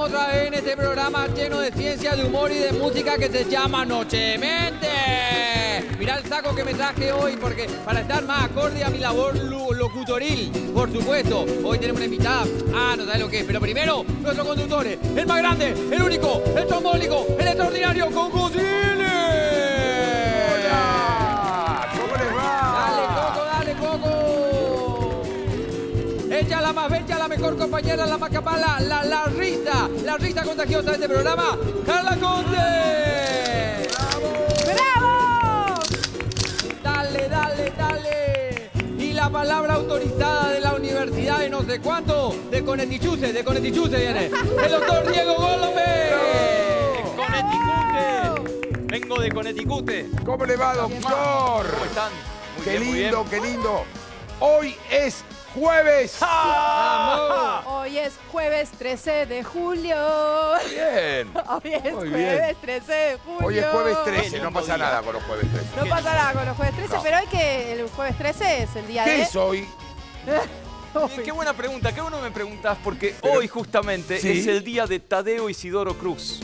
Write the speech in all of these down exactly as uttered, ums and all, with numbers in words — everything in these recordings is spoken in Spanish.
otra vez en este programa lleno de ciencia, de humor y de música que se llama Nochemente. Mirá el saco que me traje hoy porque para estar más acorde a mi labor locutoril, por supuesto. Hoy tenemos una invitada. Ah, no sabes lo que es, pero primero, nuestros conductores. El más grande, el único, el trombónico, el extraordinario, Coco Cine. ¡Hola! ¿Cómo les va? Dale, Coco, dale, Coco. Ella la más bella, la mejor compañera, la más capaz, la, la, la risa, la risa contagiosa de este programa, Carla Conde. ¡Bravo! Dale, dale, dale. Y la palabra autorizada de la universidad de no sé cuánto, de Connecticut, de Connecticut viene, el doctor Diego Gómez. Connecticut. Vengo de Connecticut. ¿Cómo le va, doctor? ¿Cómo están? Muy Qué bien, muy lindo, bien. qué lindo. Hoy es jueves. ¡Ah! Hoy es jueves trece de julio. Bien. Hoy es Muy jueves bien. trece de julio. Hoy es jueves trece, Qué no lindo pasa día. nada con los jueves trece. No pasa nada con los jueves trece, No. pero hoy que el jueves trece es el día ¿Qué de... es hoy? Eh, Qué buena pregunta, qué bueno me preguntás, porque Pero- hoy justamente Sí. es el día de Tadeo Isidoro Cruz.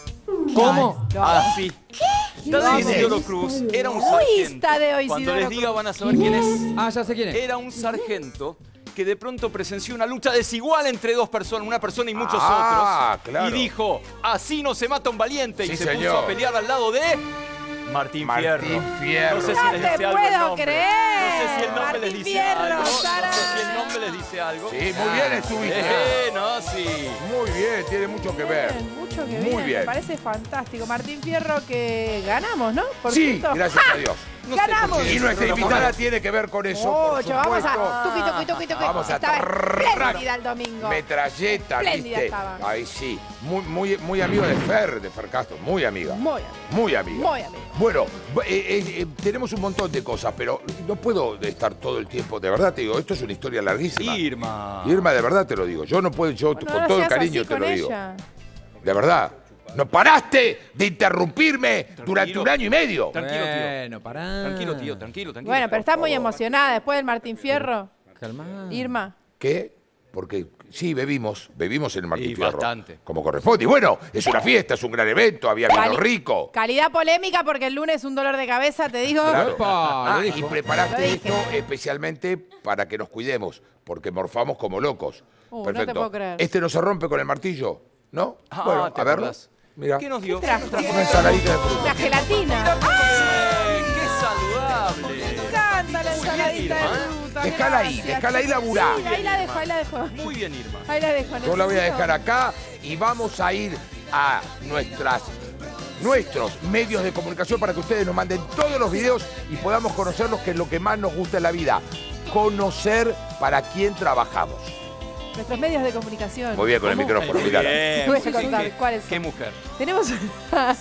¿Cómo? No. Así. Tadeo ¿Quién es? Isidoro Cruz era un Uy, sargento. Tadeo Cuando Isidoro les diga Cruz. van a saber quién es. Ah, ya sé quién es. Era un sargento que de pronto presenció una lucha desigual entre dos personas, una persona y muchos Ah, otros. claro. Y dijo, así no se mata un valiente. Sí, y se señor. puso a pelear al lado de Martín, Martín Fierro. Fierro. No sé si No les te dice algo el puedo nombre. creer. No sé si el nombre Martín les dice Fierro, algo. No sé tarán. si el nombre les dice algo. Sí, muy bien estuviste. Eh, no, sí. Muy bien, tiene mucho que ver. Bien, mucho que Muy bien. bien. Me parece fantástico. Martín Fierro que ganamos, ¿no? Por Sí, cierto. gracias ¡Ja! a Dios. No sé por ¡Ganamos! qué. Y nuestra Pero invitada bueno. tiene que ver con eso, por Mucho, vamos supuesto. a... Tuqui, tuqui, tuqui, tuqui. Vamos a Estaba trac. espléndida el domingo. Metralleta, Espléndida ¿viste? estaba. Ahí sí. Muy, muy, muy amigo de Fer, de Fer Castro. Muy amiga. Muy amigo. Muy amiga. Muy amigo. Bueno, eh, eh, eh, tenemos un montón de cosas, pero no puedo estar todo el tiempo. De verdad te digo, esto es una historia larguísima. Irma. Irma, de verdad te lo digo. Yo no puedo, yo Bueno, con no todo el seas cariño así te con lo digo. ella. De verdad. No paraste de interrumpirme durante un año y medio. Tranquilo, tío. Bueno, pará. Tranquilo, tío, tranquilo, tranquilo. Bueno, pero está muy favor. emocionada después del Martín Fierro. Calma. Irma. ¿Qué? Porque sí, bebimos, bebimos en el Martín Y Fierro. bastante. Como corresponde. Y bueno, es una fiesta, es un gran evento, había vino Cali- rico. Calidad polémica porque el lunes un dolor de cabeza, te digo. Claro. Epa, Ah, lo y dijo. preparaste Lo dije. esto especialmente para que nos cuidemos, porque morfamos como locos. Uh, no te puedo creer. ¿Este no se rompe con el martillo? ¿No? Ah, bueno, ¿te a verlo. acordás? Mira. ¿Qué nos dio? ¿Qué trajo? Una ensaladita de fruta. La gelatina. ¡Ay, qué saludable! Me encanta la ensaladita de Irma, ¿eh? fruta. Dejala ahí, gracias. dejala ahí laburar. Sí, ahí la dejo, ahí la dejo. Muy bien, Irma. Ahí la dejo. Yo la voy a necesito- dejar acá y vamos a ir a nuestras, nuestros medios de comunicación para que ustedes nos manden todos los videos y podamos conocerlos, que es lo que más nos gusta en la vida. Conocer para quién trabajamos. Nuestros medios de comunicación. Muy bien con el ¿Cómo? micrófono, Muy mirá. bien. Te voy a Sí, contar qué- cuáles Qué son. mujer. Tenemos una,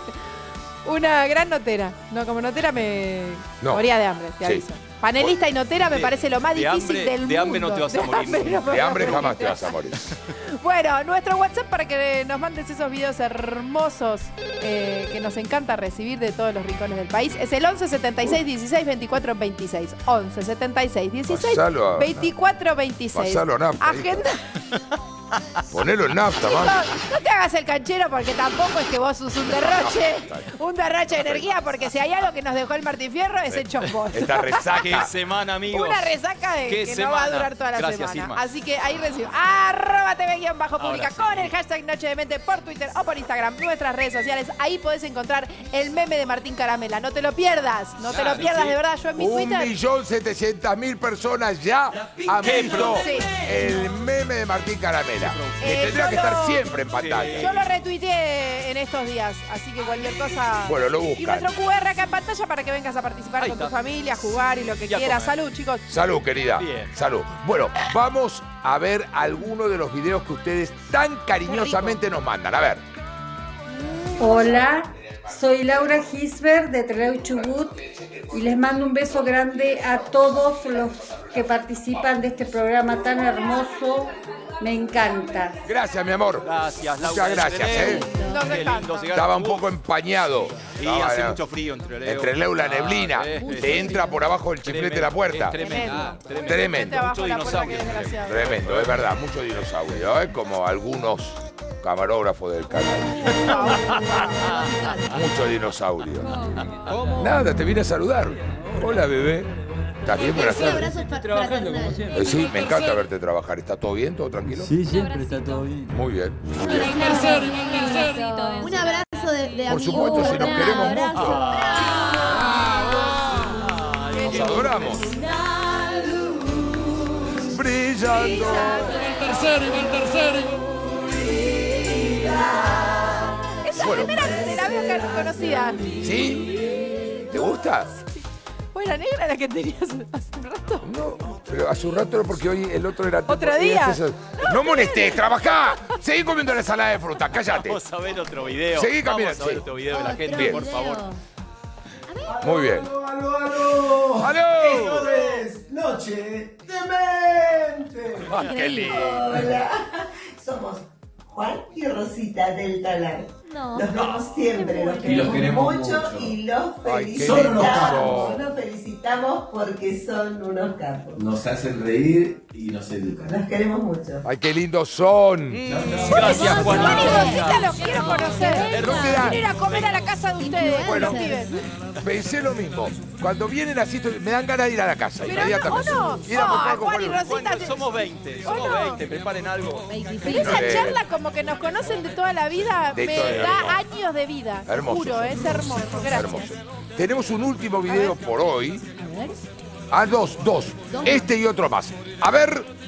una gran notera. No, como notera me No. moría de hambre, te Sí. aviso. Panelista y notera me De- parece lo más de difícil hambre- del mundo. de hambre no te vas a De morir hambre no nunca. me De voy a hambre morir. jamás te vas a morir. Bueno, nuestro WhatsApp para que nos mandes esos videos hermosos eh, que nos encanta recibir de todos los rincones del país es el once setenta y seis dieciséis veinticuatro veintiséis. once setenta y seis dieciséis Pasalo a- veinticuatro veintiséis. Pasalo a nafta, Agenda. Ponelo en nafta, No, man. no te hagas el canchero porque tampoco es que vos sos un derroche, un derroche de energía, porque si hay algo que nos dejó el Martín Fierro es el chombón. Esta ¡Qué resaca. semana, amigos! Una resaca de Qué que no va a semana. durar toda la Gracias, semana. Irma. Así que ahí recibo. Arroba T V guión bajo pública Ahora sí. con el hashtag Noche de Mente por Twitter o por Instagram, nuestras redes sociales. Ahí podés encontrar el meme de Martín Caramela. No te lo pierdas, no te Claro, lo pierdas, sí. de verdad. Yo en mi Un Twitter. millón setecientas mil personas ya han Qué visto pro. Sí. el meme de Martín Caramela. Que Eh, tendría yo que estar lo- siempre en pantalla. Yo lo retuiteé en estos días, así que cualquier cosa. Bueno, lo Y buscan. nuestro Q R acá en pantalla para que vengas a participar Ahí con tu está. familia, a jugar y lo que Y a quieras. comer. Salud, chicos. Salud, querida. Bien. Salud. Bueno, vamos a ver algunos de los videos que ustedes tan cariñosamente nos mandan. A ver. Hola, soy Laura Gisbert de Trelew Chubut y les mando un beso grande a todos los que participan de este programa tan hermoso. Me encanta. Gracias, mi amor. Gracias, Laura. Muchas gracias, ¿eh? Nos Qué encanta. lindo llegar Estaba a un Chubut. poco empañado. Sí, Estaba, hace eh, mucho frío entre Leo. Entre Leo la neblina. Ah, eh, Te eh, entra por abajo el chiflete de la puerta. Es tremendo. Tremendo. Tremendo. Tremendo. Vete abajo Mucho la puerta, que dinosaurio. desgraciado. Tremendo, es verdad. Mucho dinosaurio, ¿eh? Como algunos camarógrafo del canal. Mucho dinosaurio. ¿Cómo? Nada, te vine a saludar. Hola, bebé. ¿Estás bien? Buenas Sí, tardes. abrazos pa- Trabajando como fraternales. siempre. Eh, sí, me encanta verte trabajar. ¿Está todo bien? ¿Todo tranquilo? Sí, siempre está todo bien. Muy bien. Muy bien. Un abrazo de, de Por amigo. supuesto, si nos Un queremos abrazo. mucho. Nos adoramos. Brillando. Esa Bueno. primera de la veo que conocida. ¿Sí? ¿Te gusta? Fue la negra la que tenías hace un rato. No, pero hace un rato no, porque hoy el otro era... ¿Otro día? Este es- No molestes, trabajá. Seguí comiendo la ensalada de fruta, cállate. Vamos a ver otro video. Seguí Vamos caminando, a ver sí. otro video de la Otro gente, Bien. por favor. video. Muy bien. ¡Aló, aló! ¡Aló! Esto es Noche Demente. Ah, qué lindo. Hola, somos Juan y Rosita del Talar. No. Los vemos siempre, los Y queremos, los queremos mucho, mucho. y los Ay, qué felicitamos. lindo. Los felicitamos porque son unos capos. Nos hacen reír y nos educan. Los queremos mucho. Ay, qué lindos son. Gracias, Juan y Juanita. Rosita los quiero conocer. No te da. Quiero ir a comer a la casa de ustedes, Bueno. los pibes. Pensé lo mismo. Cuando vienen así, me dan ganas de ir a la casa. Pero inmediatamente. no, ¿o no? Ir a No, buscar con Juan y Juan. Rosita. Bueno, somos veinte, somos ¿O no? veinte, preparen algo. Pero esa Eh. charla como que nos conocen de toda la vida De me toda la da vida. años de vida. te Hermoso. Juro, es hermoso. Gracias. Hermoso. Tenemos un último video por hoy. A ver. Ah, dos, dos. Este y otro más. A ver.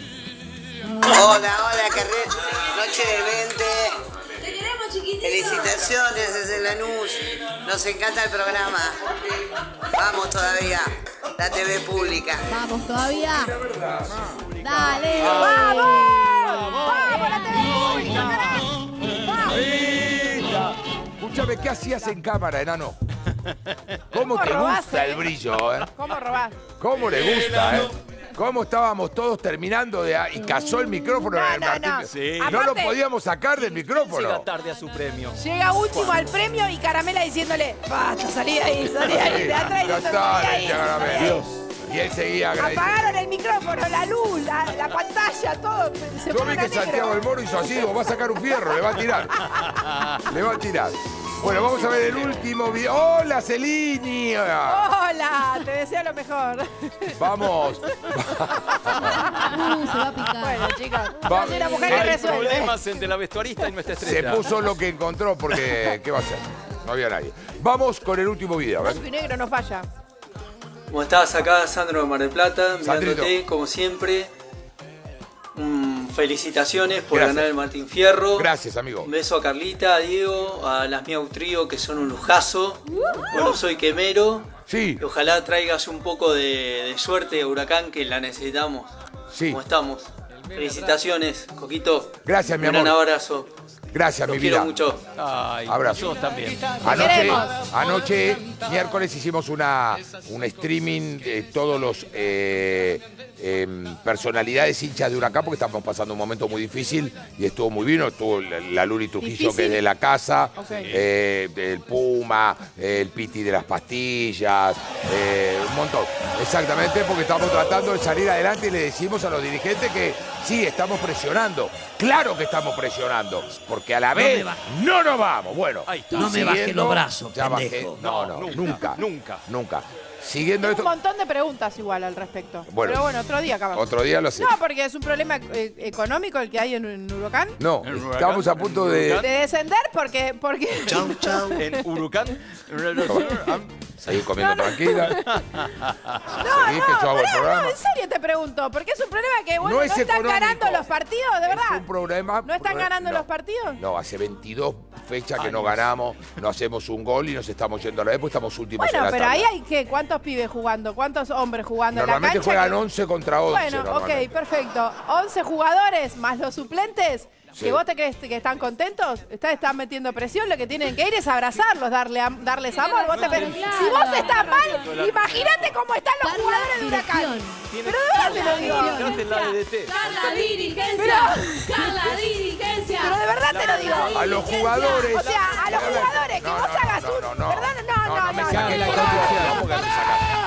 Hola, hola, carrera. Noche de veinte. Te queremos, chiquitito. Felicitaciones desde Lanús. Nos encanta el programa. Vamos todavía. La T V pública. Vamos todavía. Dale. ¡Vamos! ¡Vamos, la T V pública, carajo! ¡Vamos! Escúchame, ¿qué hacías en cámara, enano? ¿Cómo te robaste, gusta el eh? brillo, eh? ¿Cómo robar? ¿Cómo le gusta, eh? ¿Cómo estábamos todos terminando de... Y cazó el micrófono No, en el no, Martín. no. Sí. No lo Aparte- podíamos sacar del Llega micrófono. tarde a su premio. Llega último al premio y Caramela diciéndole, basta, salí de ahí, salí de ahí, de atrás, Ya y está, salí de ahí, decía salí de ahí. Caramelo. Y él seguía agradeciendo. Apagaron el micrófono, la luz, la, la pantalla, todo. Se Yo vi fueron que a negro. Santiago del Moro hizo así, digo, va a sacar un fierro, le va a tirar. Le va a tirar. Bueno, vamos a ver el último video. ¡Hola, Celini! Hola, te deseo lo mejor. Vamos. Uh, se va a picar. Bueno, chicos, yo Va- soy una mujer que Hay resuelve. problemas entre la vestuarista y nuestra Se estrella. puso lo que encontró porque, ¿qué va a hacer? No había nadie. Vamos con el último video, a ver. Blanco y negro no falla. ¿Cómo estás? Acá Sandro de Mar del Plata, Sandrito. mirándote como siempre. Mm, felicitaciones por Gracias. ganar el Martín Fierro. Gracias, amigo. Un beso a Carlita, a Diego, a las Miau Trío, que son un lujazo. Bueno, soy quemero. Sí, Y ojalá traigas un poco de, de suerte, Huracán, que la necesitamos. sí. ¿Cómo estamos? Felicitaciones, Coquito. Gracias, mi Un gran amor. abrazo. Gracias, Los mi quiero vida. mucho. Ay, Abrazo. nosotros también. Anoche, queremos. anoche, miércoles, hicimos una, un streaming de todos los eh, em, personalidades hinchas de Huracán, porque estamos pasando un momento muy difícil y estuvo muy bien. Estuvo la, la Luli Trujillo, Difícil. que es de la casa, Ok. eh, el Puma, el Piti de las pastillas, eh, un montón. Exactamente, porque estamos tratando de salir adelante y le decimos a los dirigentes que sí, estamos presionando. Claro que estamos presionando, porque a la vez no nos vamos. Bueno, Ahí está. No me bajes siguiendo- los brazos, ya bajé. pendejo. No, no, Nunca, nunca, nunca. nunca. Siguiendo Tengo un esto, montón de preguntas igual al respecto. Bueno. Pero bueno, otro día acabamos. otro día lo hacemos. No, porque es un problema eh, económico el que hay en, en Huracán. No, ¿En Huracán? estamos a punto De de... descender porque... porque... Chau, chau. En Huracán. Seguir comiendo tranquila. No, Seguir que yo hago el pará, programa. no, en serio te pregunto, porque es un problema que bueno, No no, es están económico. ganando los partidos, de Es verdad. un problema. ¿No están ganando no. los partidos? No, hace veintidós fechas que no ganamos, no hacemos un gol y nos estamos yendo a la vez, pues estamos últimos en Bueno, la pero tabla. ahí hay que, ¿cuántos pibes jugando? ¿Cuántos hombres jugando en la Normalmente cancha? juegan que- once contra once. Bueno, ok, normalmente. perfecto. once jugadores más los suplentes. Sí. ¿Que vos te crees que están contentos? Ustedes están metiendo presión, lo que tienen que ir es abrazarlos, darle am- darles amor. Vos te pe- claro. Si vos estás mal, imagínate cómo están los Carla, jugadores de Huracán. dirección. Pero de verdad te lo digo. Fíjate en la D D T. Carla dirigencia. Carla dirigencia. Pero de verdad te lo digo. A los jugadores. O sea, a los jugadores, que No, vos no, hagas no, un... no, no. ¿Verdad? No, no, No, no me no, saques no, la no, conducción, no, ¿cómo que me no, sacás? no. Bueno,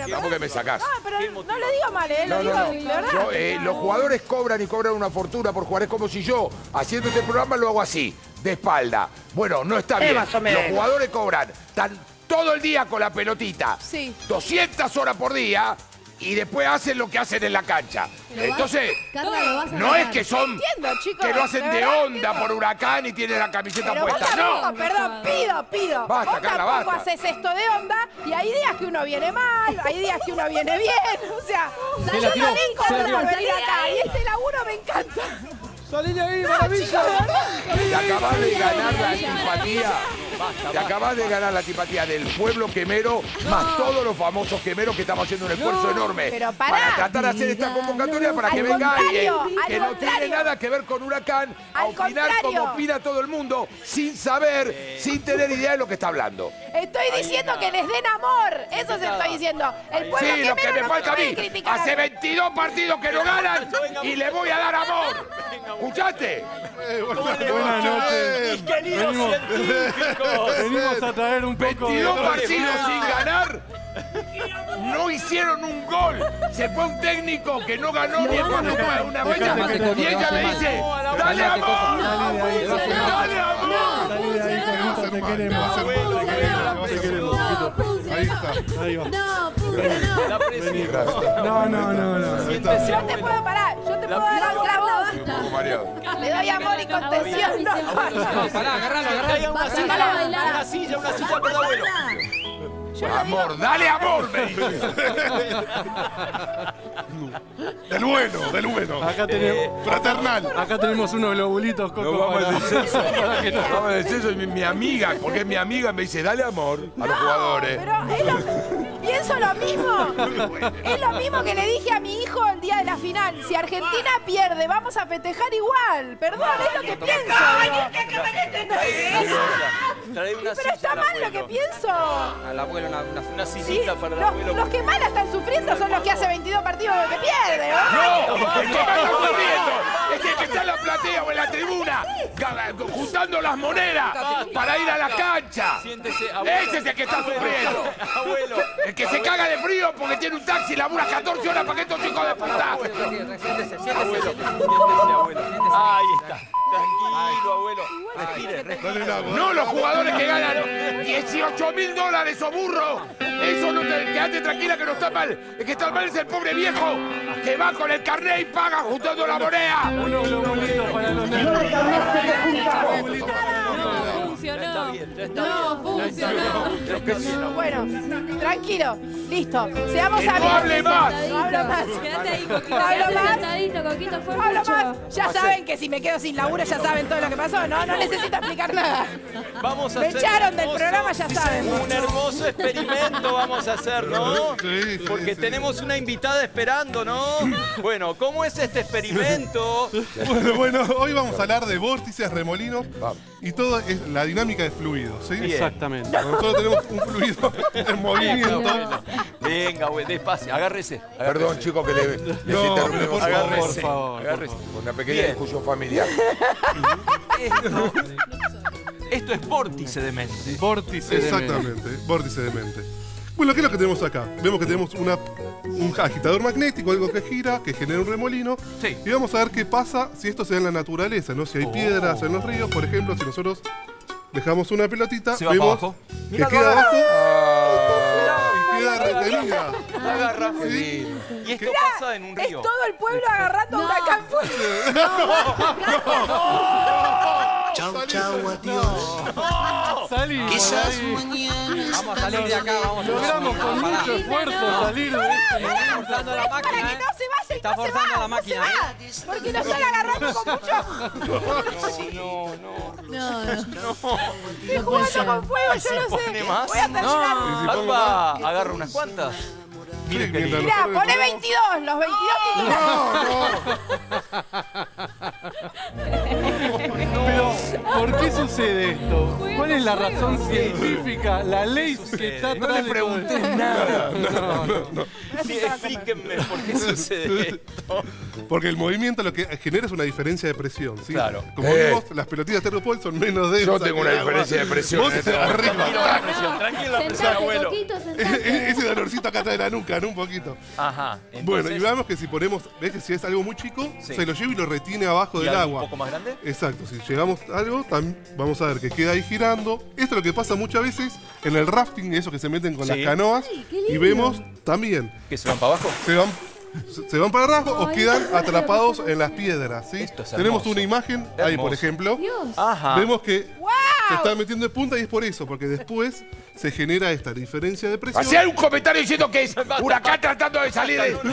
bueno, ¿Cómo que me sacás? No, pero no lo digo mal, ¿eh? Lo No, digo no, no. de verdad. Yo, eh, los jugadores cobran y cobran una fortuna por jugar. Es como si yo, haciendo este programa, lo hago así, de espalda. Bueno, no está Eh, bien. más o menos. Los jugadores cobran tan todo el día con la pelotita. Sí. doscientas horas por día y después hacen lo que hacen en la cancha. Lo vas- Entonces, Carla, lo vas a no es ganar. que son... Entiendo, chicos. que lo hacen de verdad, onda entiendo. por Huracán y tienen la camiseta Pero vos puesta. tampoco, No. perdón, pido, pido. Basta, vos Carla, tampoco basta. haces esto de onda y hay días que uno viene mal, hay días que uno viene bien. O sea, Se yo la tiró, también se la compro tiró. por venir acá y este laburo me encanta. ¡Salí de ahí, No, maravilla! chicos, Te acabas de ganar la antipatía. Te acabas de ganar la antipatía del pueblo quemero, más todos los famosos quemeros que estamos haciendo un esfuerzo No, enorme pero pará. para tratar de hacer esta convocatoria para Al que venga alguien contrario, que al no tiene contrario. nada que ver con Huracán a Al opinar contrario. como opina todo el mundo, sin saber, sin tener idea de lo que está hablando. Estoy diciendo que les den amor. Eso se estoy diciendo. El pueblo Sí, lo que quemero me no falta a puede mí. criticar a- Hace veintidós partidos que no ganan y le voy a dar amor. ¿Escuchaste? Buenas noches. Mis queridos Venimos- científicos. Venimos a traer un poco de... veintidós partidos sin ganar. No hicieron un gol. Se fue un técnico que no ganó ni cuando estaba una fecha. Y ella me dice, dale amor. Dale amor. Salí de ahí, Coquito, te queremos. Te queremos, Coquito. Ahí está, ahí va. No, funcionó. La presión. No, no, no, no. Siéntese, Yo te puedo parar, yo te puedo dar otra voz. Le doy amor y contención. No, no, no. No, pará, agarralo, Que agarralo. haya una Vas a silla, bailar. una silla, una silla para el abuelo. Amor, dale amor, me dice. Del bueno, del bueno. Acá tenemos... Fraternal. Acá tenemos unos globulitos, Coco. No vamos para- al descenso. Vamos al descenso y mi, mi amiga, porque es mi amiga, me dice, dale amor a los jugadores. Pero es lo, pienso lo mismo. Es lo mismo que le dije a mi hijo el día de la final. Si Argentina pierde, vamos a festejar igual. Perdón, es lo que pienso. Trae una Pero silla está al mal lo abuelo. que pienso. Al abuelo una, una, Una Sí, sillita para el los, abuelo. los que más la están sufriendo son los que hace veintidós partidos que pierden. No, el que más está sufriendo es el que está en la platea o en la tribuna, ga- juntando las monedas para ir a la cancha. Siéntese, abuelo. Ese es el que está sufriendo. Abuelo. El que se caga de frío porque tiene un taxi y labura catorce horas para que estos hijos de puta. Siéntese, siéntese, Abuelo. siéntese. Siéntese, abuelo. Ahí está. Tranquilo, abuelo. Respire, respire. No los jugadores que ganan dieciocho mil dólares o burro. Eso no te quedate tranquila que no está mal. El que está mal es el pobre viejo que va con el carnet y paga juntando la moneda. Unos globulitos para los nervios. Funcionó. bien, ya está No, funcionó. Bueno, tranquilo, listo. Seamos Que no amigos. hable más. No hablo más. Quédate ahí, Coquito. No hablo Quédate más. sentadito, Coquito. Fue No hablo mucho. más. Ya saben que si me quedo sin laburo ya saben todo lo que pasó. No, no necesito explicar nada. Vamos a Me hacer echaron un del hermoso- programa, ya saben. Un hermoso experimento vamos a hacer, ¿no? Sí, sí, Porque sí. tenemos una invitada esperando, ¿no? Bueno, ¿cómo es este experimento? Bueno, bueno, hoy vamos a hablar de vórtices, remolinos Vamos. y todo es la dinámica de fluidos, ¿sí? Bien. Exactamente. Nosotros tenemos un fluido en movimiento. Venga, güey, despacio, agárrese. Perdón, chicos, que le, les No, interrumpimos. por favor, Agárrese, por favor. agárrese. Una pequeña Bien. discusión familiar. Esto, esto es vórtice de mente. Vórtice de mente. Exactamente, vórtice de mente. Bueno, ¿qué es lo que tenemos acá? Vemos que tenemos una, un agitador magnético, algo que gira, que genera un remolino. Sí. Y vamos a ver qué pasa si esto se da en la naturaleza, ¿no? Si hay Oh. piedras en los ríos, por ejemplo, si nosotros dejamos una pelotita, Se va vemos para abajo. que Mira, queda lo abajo Ah, y queda retenida. La agarra. Sí. Y esto pasa en un Es río. todo el pueblo agarrando a Huracán Fuerte. Chau, chau, adiós. Salimos. Quizás ahí. mañana. Vamos a salir de acá, vamos a Logramos con mucho esfuerzo salir de esto. Está forzando la Para máquina, que ¿eh? no se vaya y Está no se forzando va, la no máquina, se va. Porque lo están agarrando con mucho. No, no, no. No, no. Estoy jugando con fuego, Ay, yo si no sé. pone más. Voy a terminar. Alba, agarra unas cuantas. Mire Sí, qué lindo. mientras Mirá, poné veintidós, los veintidós que Pero, ¿por qué sucede esto? ¿Cuál es la razón científica, la ley que está atrás? No le pregunté nada. No, no, no. Sí, explíquenme por qué sucede esto. Porque el movimiento lo que genera es una diferencia de presión, ¿sí? Claro. Como Eh. vimos, las pelotitas Thermopol son menos densas. Yo tengo que una el agua. diferencia de presión Vos en este arriba. Tranquilo la presión, tranquilo la presión, Sentate, abuelo. Coquito, E- sentate. Ese dolorcito acá atrás de la nuca, ¿no? Un poquito. Ajá. Entonces, Bueno, y veamos que si ponemos, ves que si es algo muy chico, Sí. se lo lleva y lo retiene abajo ¿y del algo agua. un poco más grande? Exacto, si llegamos a algo, tam- vamos a ver que queda ahí girando. Esto es lo que pasa muchas veces en el rafting, esos que se meten con Sí. las canoas. Ay, qué lindo. Y vemos también, ¿Que se van para abajo? se van, se- se van para abajo o Ay, quedan no, atrapados no, no, en las piedras. ¿sí? Esto es Tenemos hermoso. una imagen ahí, por Hermoso. ejemplo. Dios. Ajá. Vemos que se está metiendo de punta y es por eso, porque después se genera esta diferencia de presión. Hacía un comentario diciendo que es Huracán tratando de salir de...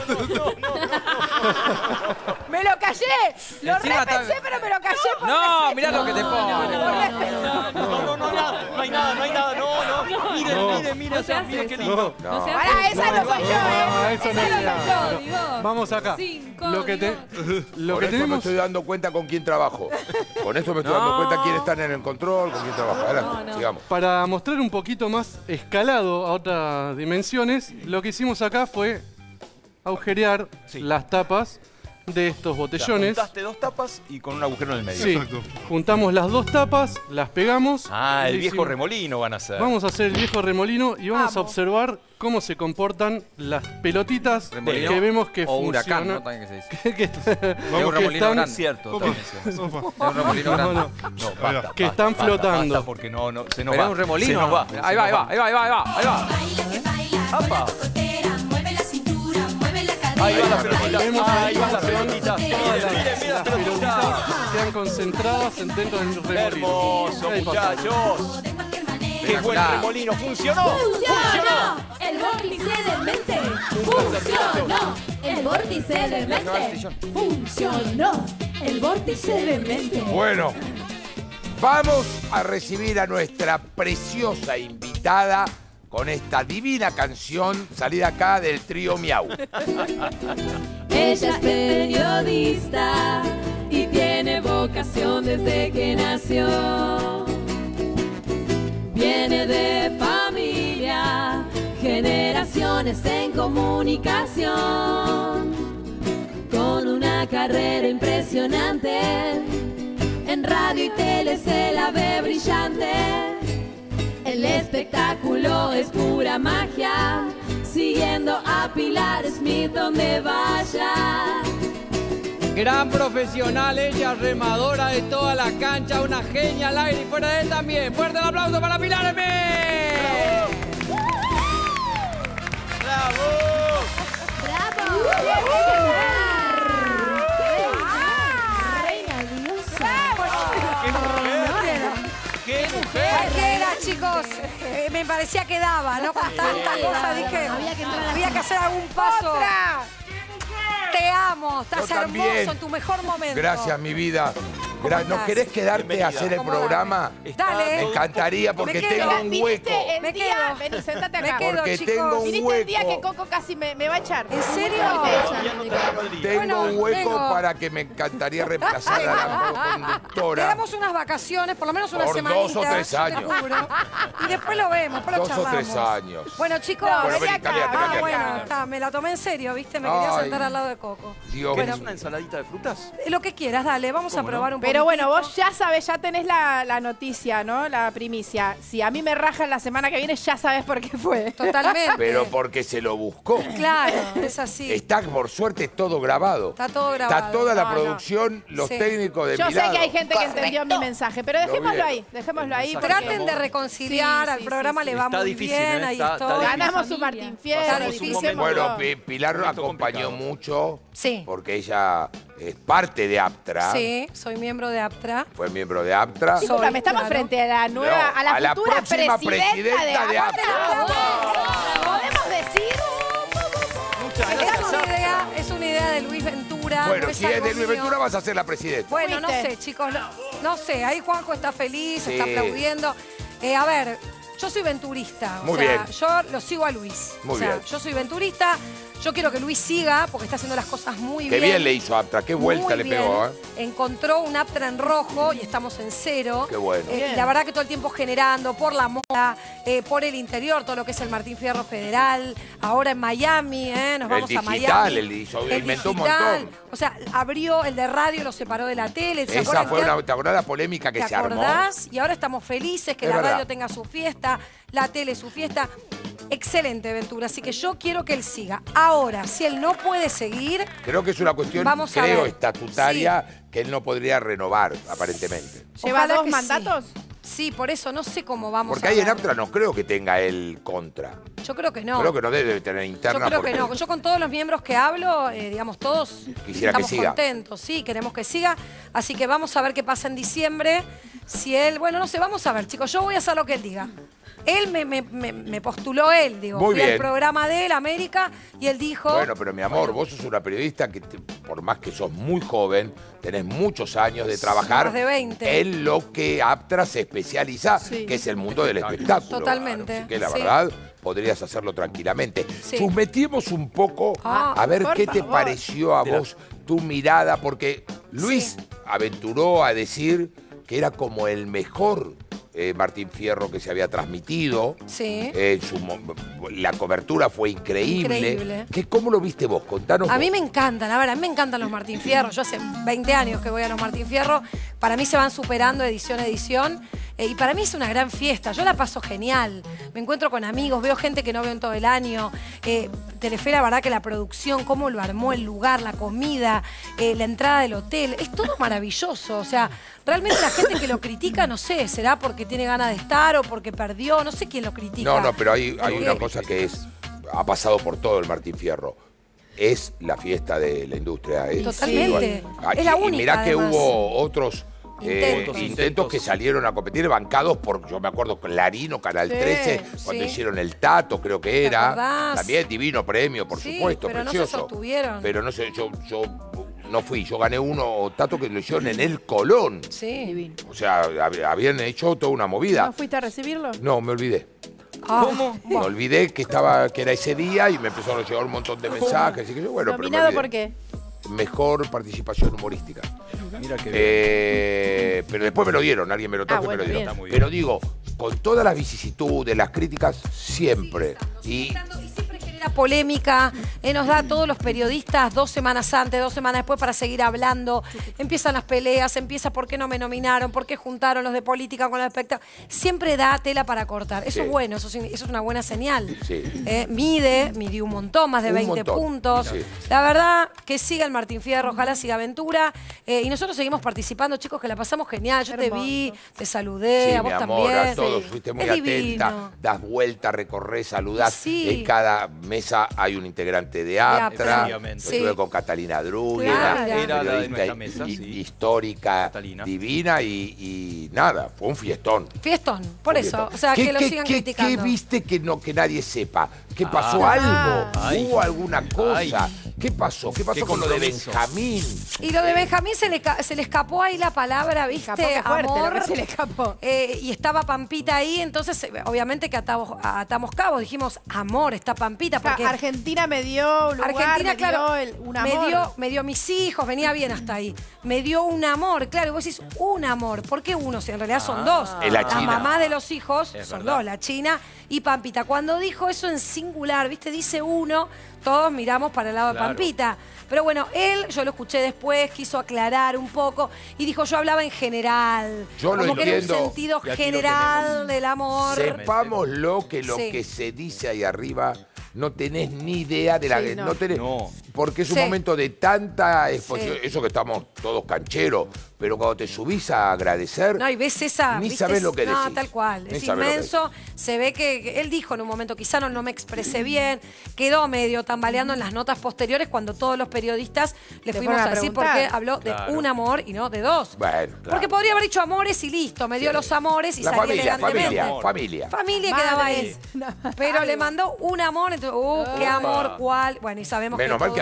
¡Me lo callé! Lo Encima repensé, está- pero me lo callé por No, respeto. mirá lo que te pone. Por respeto. No, no, no, nada, no hay nada, no hay nada, no, no. Miren, No. miren, miren, No se hace miren qué eso. lindo. No. No se Pará, hace. esa no soy yo, Ah, ¿eh? eso no Esa es no real. soy yo. Código. Vamos acá. Sin Lo que, te, código. lo Con que esto me tenemos... estoy dando cuenta con quién trabajo. Con esto me estoy dando No. cuenta quién están en el control, con quién trabaja. Adelante, No, no. sigamos. Para mostrar un poquito más escalado a otras dimensiones, lo que hicimos acá fue agujerear Sí. las tapas de estos O sea, botellones. juntaste dos tapas y con un agujero en el medio. Sí, Exacto. juntamos las dos tapas, las pegamos. Ah, el y viejo hicimos- remolino van a hacer. Vamos a hacer el viejo remolino y vamos a Vamos. observar cómo se comportan las pelotitas Remolino que vemos que o huracán, ¿no? funcionan. También que se dice. que, que- Es un que remolino están- grande. Cierto, Opa. también se hace. Opa. Es un remolino No, grande. no. No, basta, Que basta, están basta, flotando. basta, porque no, no, se nos Pero va. es un remolino. Se nos va. Ahí va, ahí va, ahí va, ahí va, ahí va, ahí va. Apa. Ahí va la pelotita. Vemos Ahí va la cómo se van pelotita. todas Miren, las, miren, miren la las pelotita. pelotitas quedan concentradas en- dentro del remolino. Hermoso, Ahí pasa. muchachos. Qué buen remolino. ¿Funcionó? ¡Funcionó! El vórtice de mente. ¡Funcionó! El vórtice de mente. ¡Funcionó! El vórtice de mente. Bueno, vamos a recibir a nuestra preciosa invitada con esta divina canción salida acá del trío Miau. Ella es periodista y tiene vocación desde que nació. Viene de familia, generaciones en comunicación, con una carrera impresionante. En radio y tele se la ve brillante. El espectáculo es pura magia, siguiendo a Pilar Smith donde vaya. Gran profesional, ella remadora de toda la cancha, una genia al aire y fuera de él también. Fuerte el aplauso para Pilar Smith. ¡Bravo! Reina diosa. ¡Qué mujer! ¡Qué mujer! Cualquiera, chicos. Eh, me parecía que daba, ¿no? Con tanta cosa dije, Había que entrar a la había que hacer algún paso. Te amo, estás Yo hermoso también. en tu mejor momento. Gracias, mi vida. Gra- ¿No estás? querés quedarte Bienvenida. a hacer el Acomódame. programa? Dale. Me encantaría porque Me quedo. tengo un hueco. Viniste el Me día... quedo. Vení, sentate Me acá. quedo, Porque chicos. tengo un Viniste el día hueco. que Coco casi me, me va a echar. ¿En serio? Todavía no te agarró el día. Tengo Bueno, un hueco vengo. para que me encantaría reemplazar a la Le conductora. damos unas vacaciones, por lo menos una Por semanita. dos o tres yo te años. juro. Y después lo vemos, después lo Dos o charlamos. tres años. Bueno, chicos, No, Bueno, vení vení, acá. cambiate, ah, cambiate. bueno, está, me la tomé en serio, ¿viste? Me quería Ay. sentar al lado de Coco. Dios Bueno, ¿Querés una ensaladita de frutas? lo que quieras, dale, vamos a ¿Cómo no? probar un poco. Pero bueno, vos ya sabés, ya tenés la, la noticia, ¿no? La primicia. Si a mí me rajan la semana que viene, ya sabés por qué fue. Totalmente. Pero porque se lo buscó. Claro, es así. Está, por suerte, todo grabado. Está todo grabado. Está toda la No, no. producción, los Sí. técnicos de Yo mi sé lado. que hay gente que entendió mi mensaje, pero dejémoslo vieron. ahí, dejémoslo ahí. porque- Traten de reconciliar, Sí, al sí, programa sí, le sí. va Está muy difícil, bien, ¿eh? ahí Está- estoy. está Ganamos Familia. un Martín Fierro, Pasamos un difícil. momento- Bueno, Pi- Pilar nos Momento acompañó complicado. mucho. Sí. Porque ella es parte de APTRA. Sí, soy miembro de APTRA. Fue miembro de APTRA. Disculpame, estamos Claro. frente a la nueva, No, a la a la futura próxima presidenta, presidenta de de APTRA. APTRA. ¿Podemos decir? Muchas Es gracias. una idea, es una idea de Luis Ventura. Bueno, no si es algo de Luis mío. Ventura vas a ser la presidenta. Bueno, no ¿Fuiste? sé, chicos, no, no sé. Ahí Juanjo está feliz, Sí. está aplaudiendo. Eh, a ver, yo soy venturista. Muy o sea, bien. yo lo sigo a Luis. Muy o sea, bien. yo soy venturista. Yo quiero que Luis siga porque está haciendo las cosas muy Qué bien. bien le hizo Aptra, qué vuelta Muy le bien. pegó, ¿eh? Encontró un Aptra en rojo y estamos en cero. Qué bueno. Eh, y la verdad que todo el tiempo generando por la moda, eh, por el interior, todo lo que es el Martín Fierro Federal, ahora en Miami, ¿eh? Nos El vamos digital, a Miami. él hizo- El inventó un digital. montón. O sea, abrió el de radio, lo separó de la tele. ¿Se Esa acuerdan fue que- una, ¿te acordás la polémica que ¿Te se armó? acordás? Y ahora estamos felices que Es la verdad. radio tenga su fiesta, la tele su fiesta. Excelente, Ventura. Así que yo quiero que él siga. Ahora, si él no puede seguir, Creo que es una cuestión, Vamos a creo, ver. estatutaria que él no podría renovar, aparentemente. ¿Lleva ojalá dos que mandatos? Sí. Sí, por eso no sé cómo vamos Porque a ahí en ver. Aptra no creo que tenga él contra. Yo creo que no. Creo que no debe tener Yo interna. creo porque que no. Yo con todos los miembros que hablo, eh, digamos, todos Quisiera que estamos siga. contentos. Sí, queremos que siga. Así que vamos a ver qué pasa en diciembre. Si él, bueno, no sé, vamos a ver, chicos. Yo voy a hacer lo que él diga. Él me, me- me- me postuló él, digo. Muy Fui al bien. programa de él, América, y él dijo... Bueno, pero mi amor, vos sos una periodista que, te- por más que sos muy joven, tenés muchos años de trabajar Más de veinte. en lo que Aptra se especializa, que es el mundo del espectáculo. Totalmente, Así que la sí. verdad, podrías hacerlo tranquilamente. Sí. Chusmetimos un poco Ah, a ver por qué te favor. pareció a vos tu mirada, porque Luis aventuró a decir que era como el mejor eh, Martín Fierro que se había transmitido. Sí. Eh, su mo- la cobertura fue increíble. Increíble. ¿Qué, ¿Cómo lo viste vos? Contanos. A vos. mí me encantan, a ver, a mí me encantan los Martín Fierro. Yo hace veinte años que voy a los Martín Fierro. Para mí se van superando edición a edición. eh, y para mí es una gran fiesta. Yo la paso genial. Me encuentro con amigos, veo gente que no veo en todo el año. Eh, Telefe, la verdad que la producción, cómo lo armó el lugar, la comida, eh, la entrada del hotel. Es todo maravilloso. O sea, realmente la gente que lo critica, no sé, será porque tiene ganas de estar o porque perdió. No sé quién lo critica. No, no, pero hay, hay Porque- una cosa que es, ha pasado por todo el Martín Fierro. Es la fiesta de la industria. Es, Totalmente. Ah, Es la y- y única, mirá que además. hubo otros eh, Intentos. intentos que salieron a competir bancados por, yo me acuerdo, Clarín o Canal Sí, trece, cuando sí. hicieron el Tato, creo que ¿Te era. acordás? También divino premio, por Sí, supuesto, pero no se precioso. sostuvieron. Pero no sé, yo, yo no fui, yo gané uno, Tato, que lo hicieron en el Colón. Sí. Divino. O sea, hab- habían hecho toda una movida. ¿No fuiste a recibirlo? No, me olvidé. ¿Cómo? Me olvidé que estaba, que era ese día y me empezaron a llegar un montón de mensajes. Y que yo, bueno, pero me ¿Nominado olvidé. por qué? Mejor participación humorística. Mira qué bien. Eh, pero después me lo dieron, alguien me lo trajo Ah, y me bueno, lo dieron. bien. Está muy bien. Pero digo, con todas las vicisitudes, las críticas, siempre. Y Genera polémica, eh, nos da a todos los periodistas dos semanas antes, dos semanas después para seguir hablando. Empiezan las peleas, empieza por qué no me nominaron, por qué juntaron los de política con los de espectáculos. Siempre da tela para cortar. Eso Sí. es bueno, eso, signi- eso es una buena señal. sí. Eh, mide, midió un montón, más de Un veinte montón. puntos. Sí. La verdad, que siga el Martín Fierro, ojalá siga Aventura. Eh, y nosotros seguimos participando, chicos, que la pasamos genial. Yo te vi, te saludé, Sí, a mi vos amor, también. a todos fuiste muy Es atenta, divino. das vueltas, recorres, saludás. Sí. En cada mesa hay un integrante de Aptra. Aptra. Obviamente. Estuve Sí. con Catalina Drugui, Claro. una Era la de periodista nuestra mesa, hi- sí. histórica, Catalina. divina y, y nada, fue un fiestón. Fiestón, por Un eso. fiestón. O sea, ¿Qué- que lo qué- sigan qué- criticando. ¿Qué viste que, no, que nadie sepa? ¿Qué pasó? Ah. ¿Algo? Ay. ¿Hubo alguna cosa? Ay. ¿Qué pasó? ¿Qué pasó Qué con lo de compromiso. Benjamín? Y lo de Benjamín se le, ca- se le escapó ahí la palabra, ¿viste? Escapó, qué fuerte Amor. lo que se le escapó. Eh, y estaba Pampita ahí, entonces eh, obviamente que atamos, atamos cabos. Dijimos, amor, está Pampita. Porque Argentina me dio un lugar, Argentina, me claro, dio el- un me amor. dio, me dio mis hijos, venía bien hasta ahí. Me dio un amor, claro, y vos decís, un amor. ¿Por qué uno? Si en realidad son Ah. dos. Es la China. mamá de los hijos Es son verdad. dos, la China y Pampita. Cuando dijo eso en singular, ¿viste? Dice uno, todos miramos para el lado Claro. de Pampita. Pero bueno, él, yo lo escuché después, quiso aclarar un poco y dijo, yo hablaba en general. Yo lo Como que era un entiendo. sentido Y aquí lo general tenemos. del amor. Sepámoslo que lo Sí. que se dice ahí arriba no tenés ni idea de la Sí, no. no tenés, No. porque es un Sí. momento de tanta exposición, Sí. eso que estamos todos cancheros, pero cuando te subís a agradecer, No, y ves esa. ni ¿viste? sabés lo que No, decís. tal cual. Ni Es sabés lo que inmenso. Se ve que, que él dijo en un momento, quizá no, no me expresé bien. Quedó medio tambaleando en las notas posteriores cuando todos los periodistas le Le fuimos fueron a a decir por preguntar. qué habló Claro. de un amor y no de dos. Bueno, claro. Porque podría haber dicho amores y listo. Me dio los amores y La salí familia, elegantemente. familia, familia. Familia quedaba Madres. ahí. Pero le mandó un amor, entonces, uh, qué amor, cuál. Bueno, y sabemos Menos que mal todo que eso-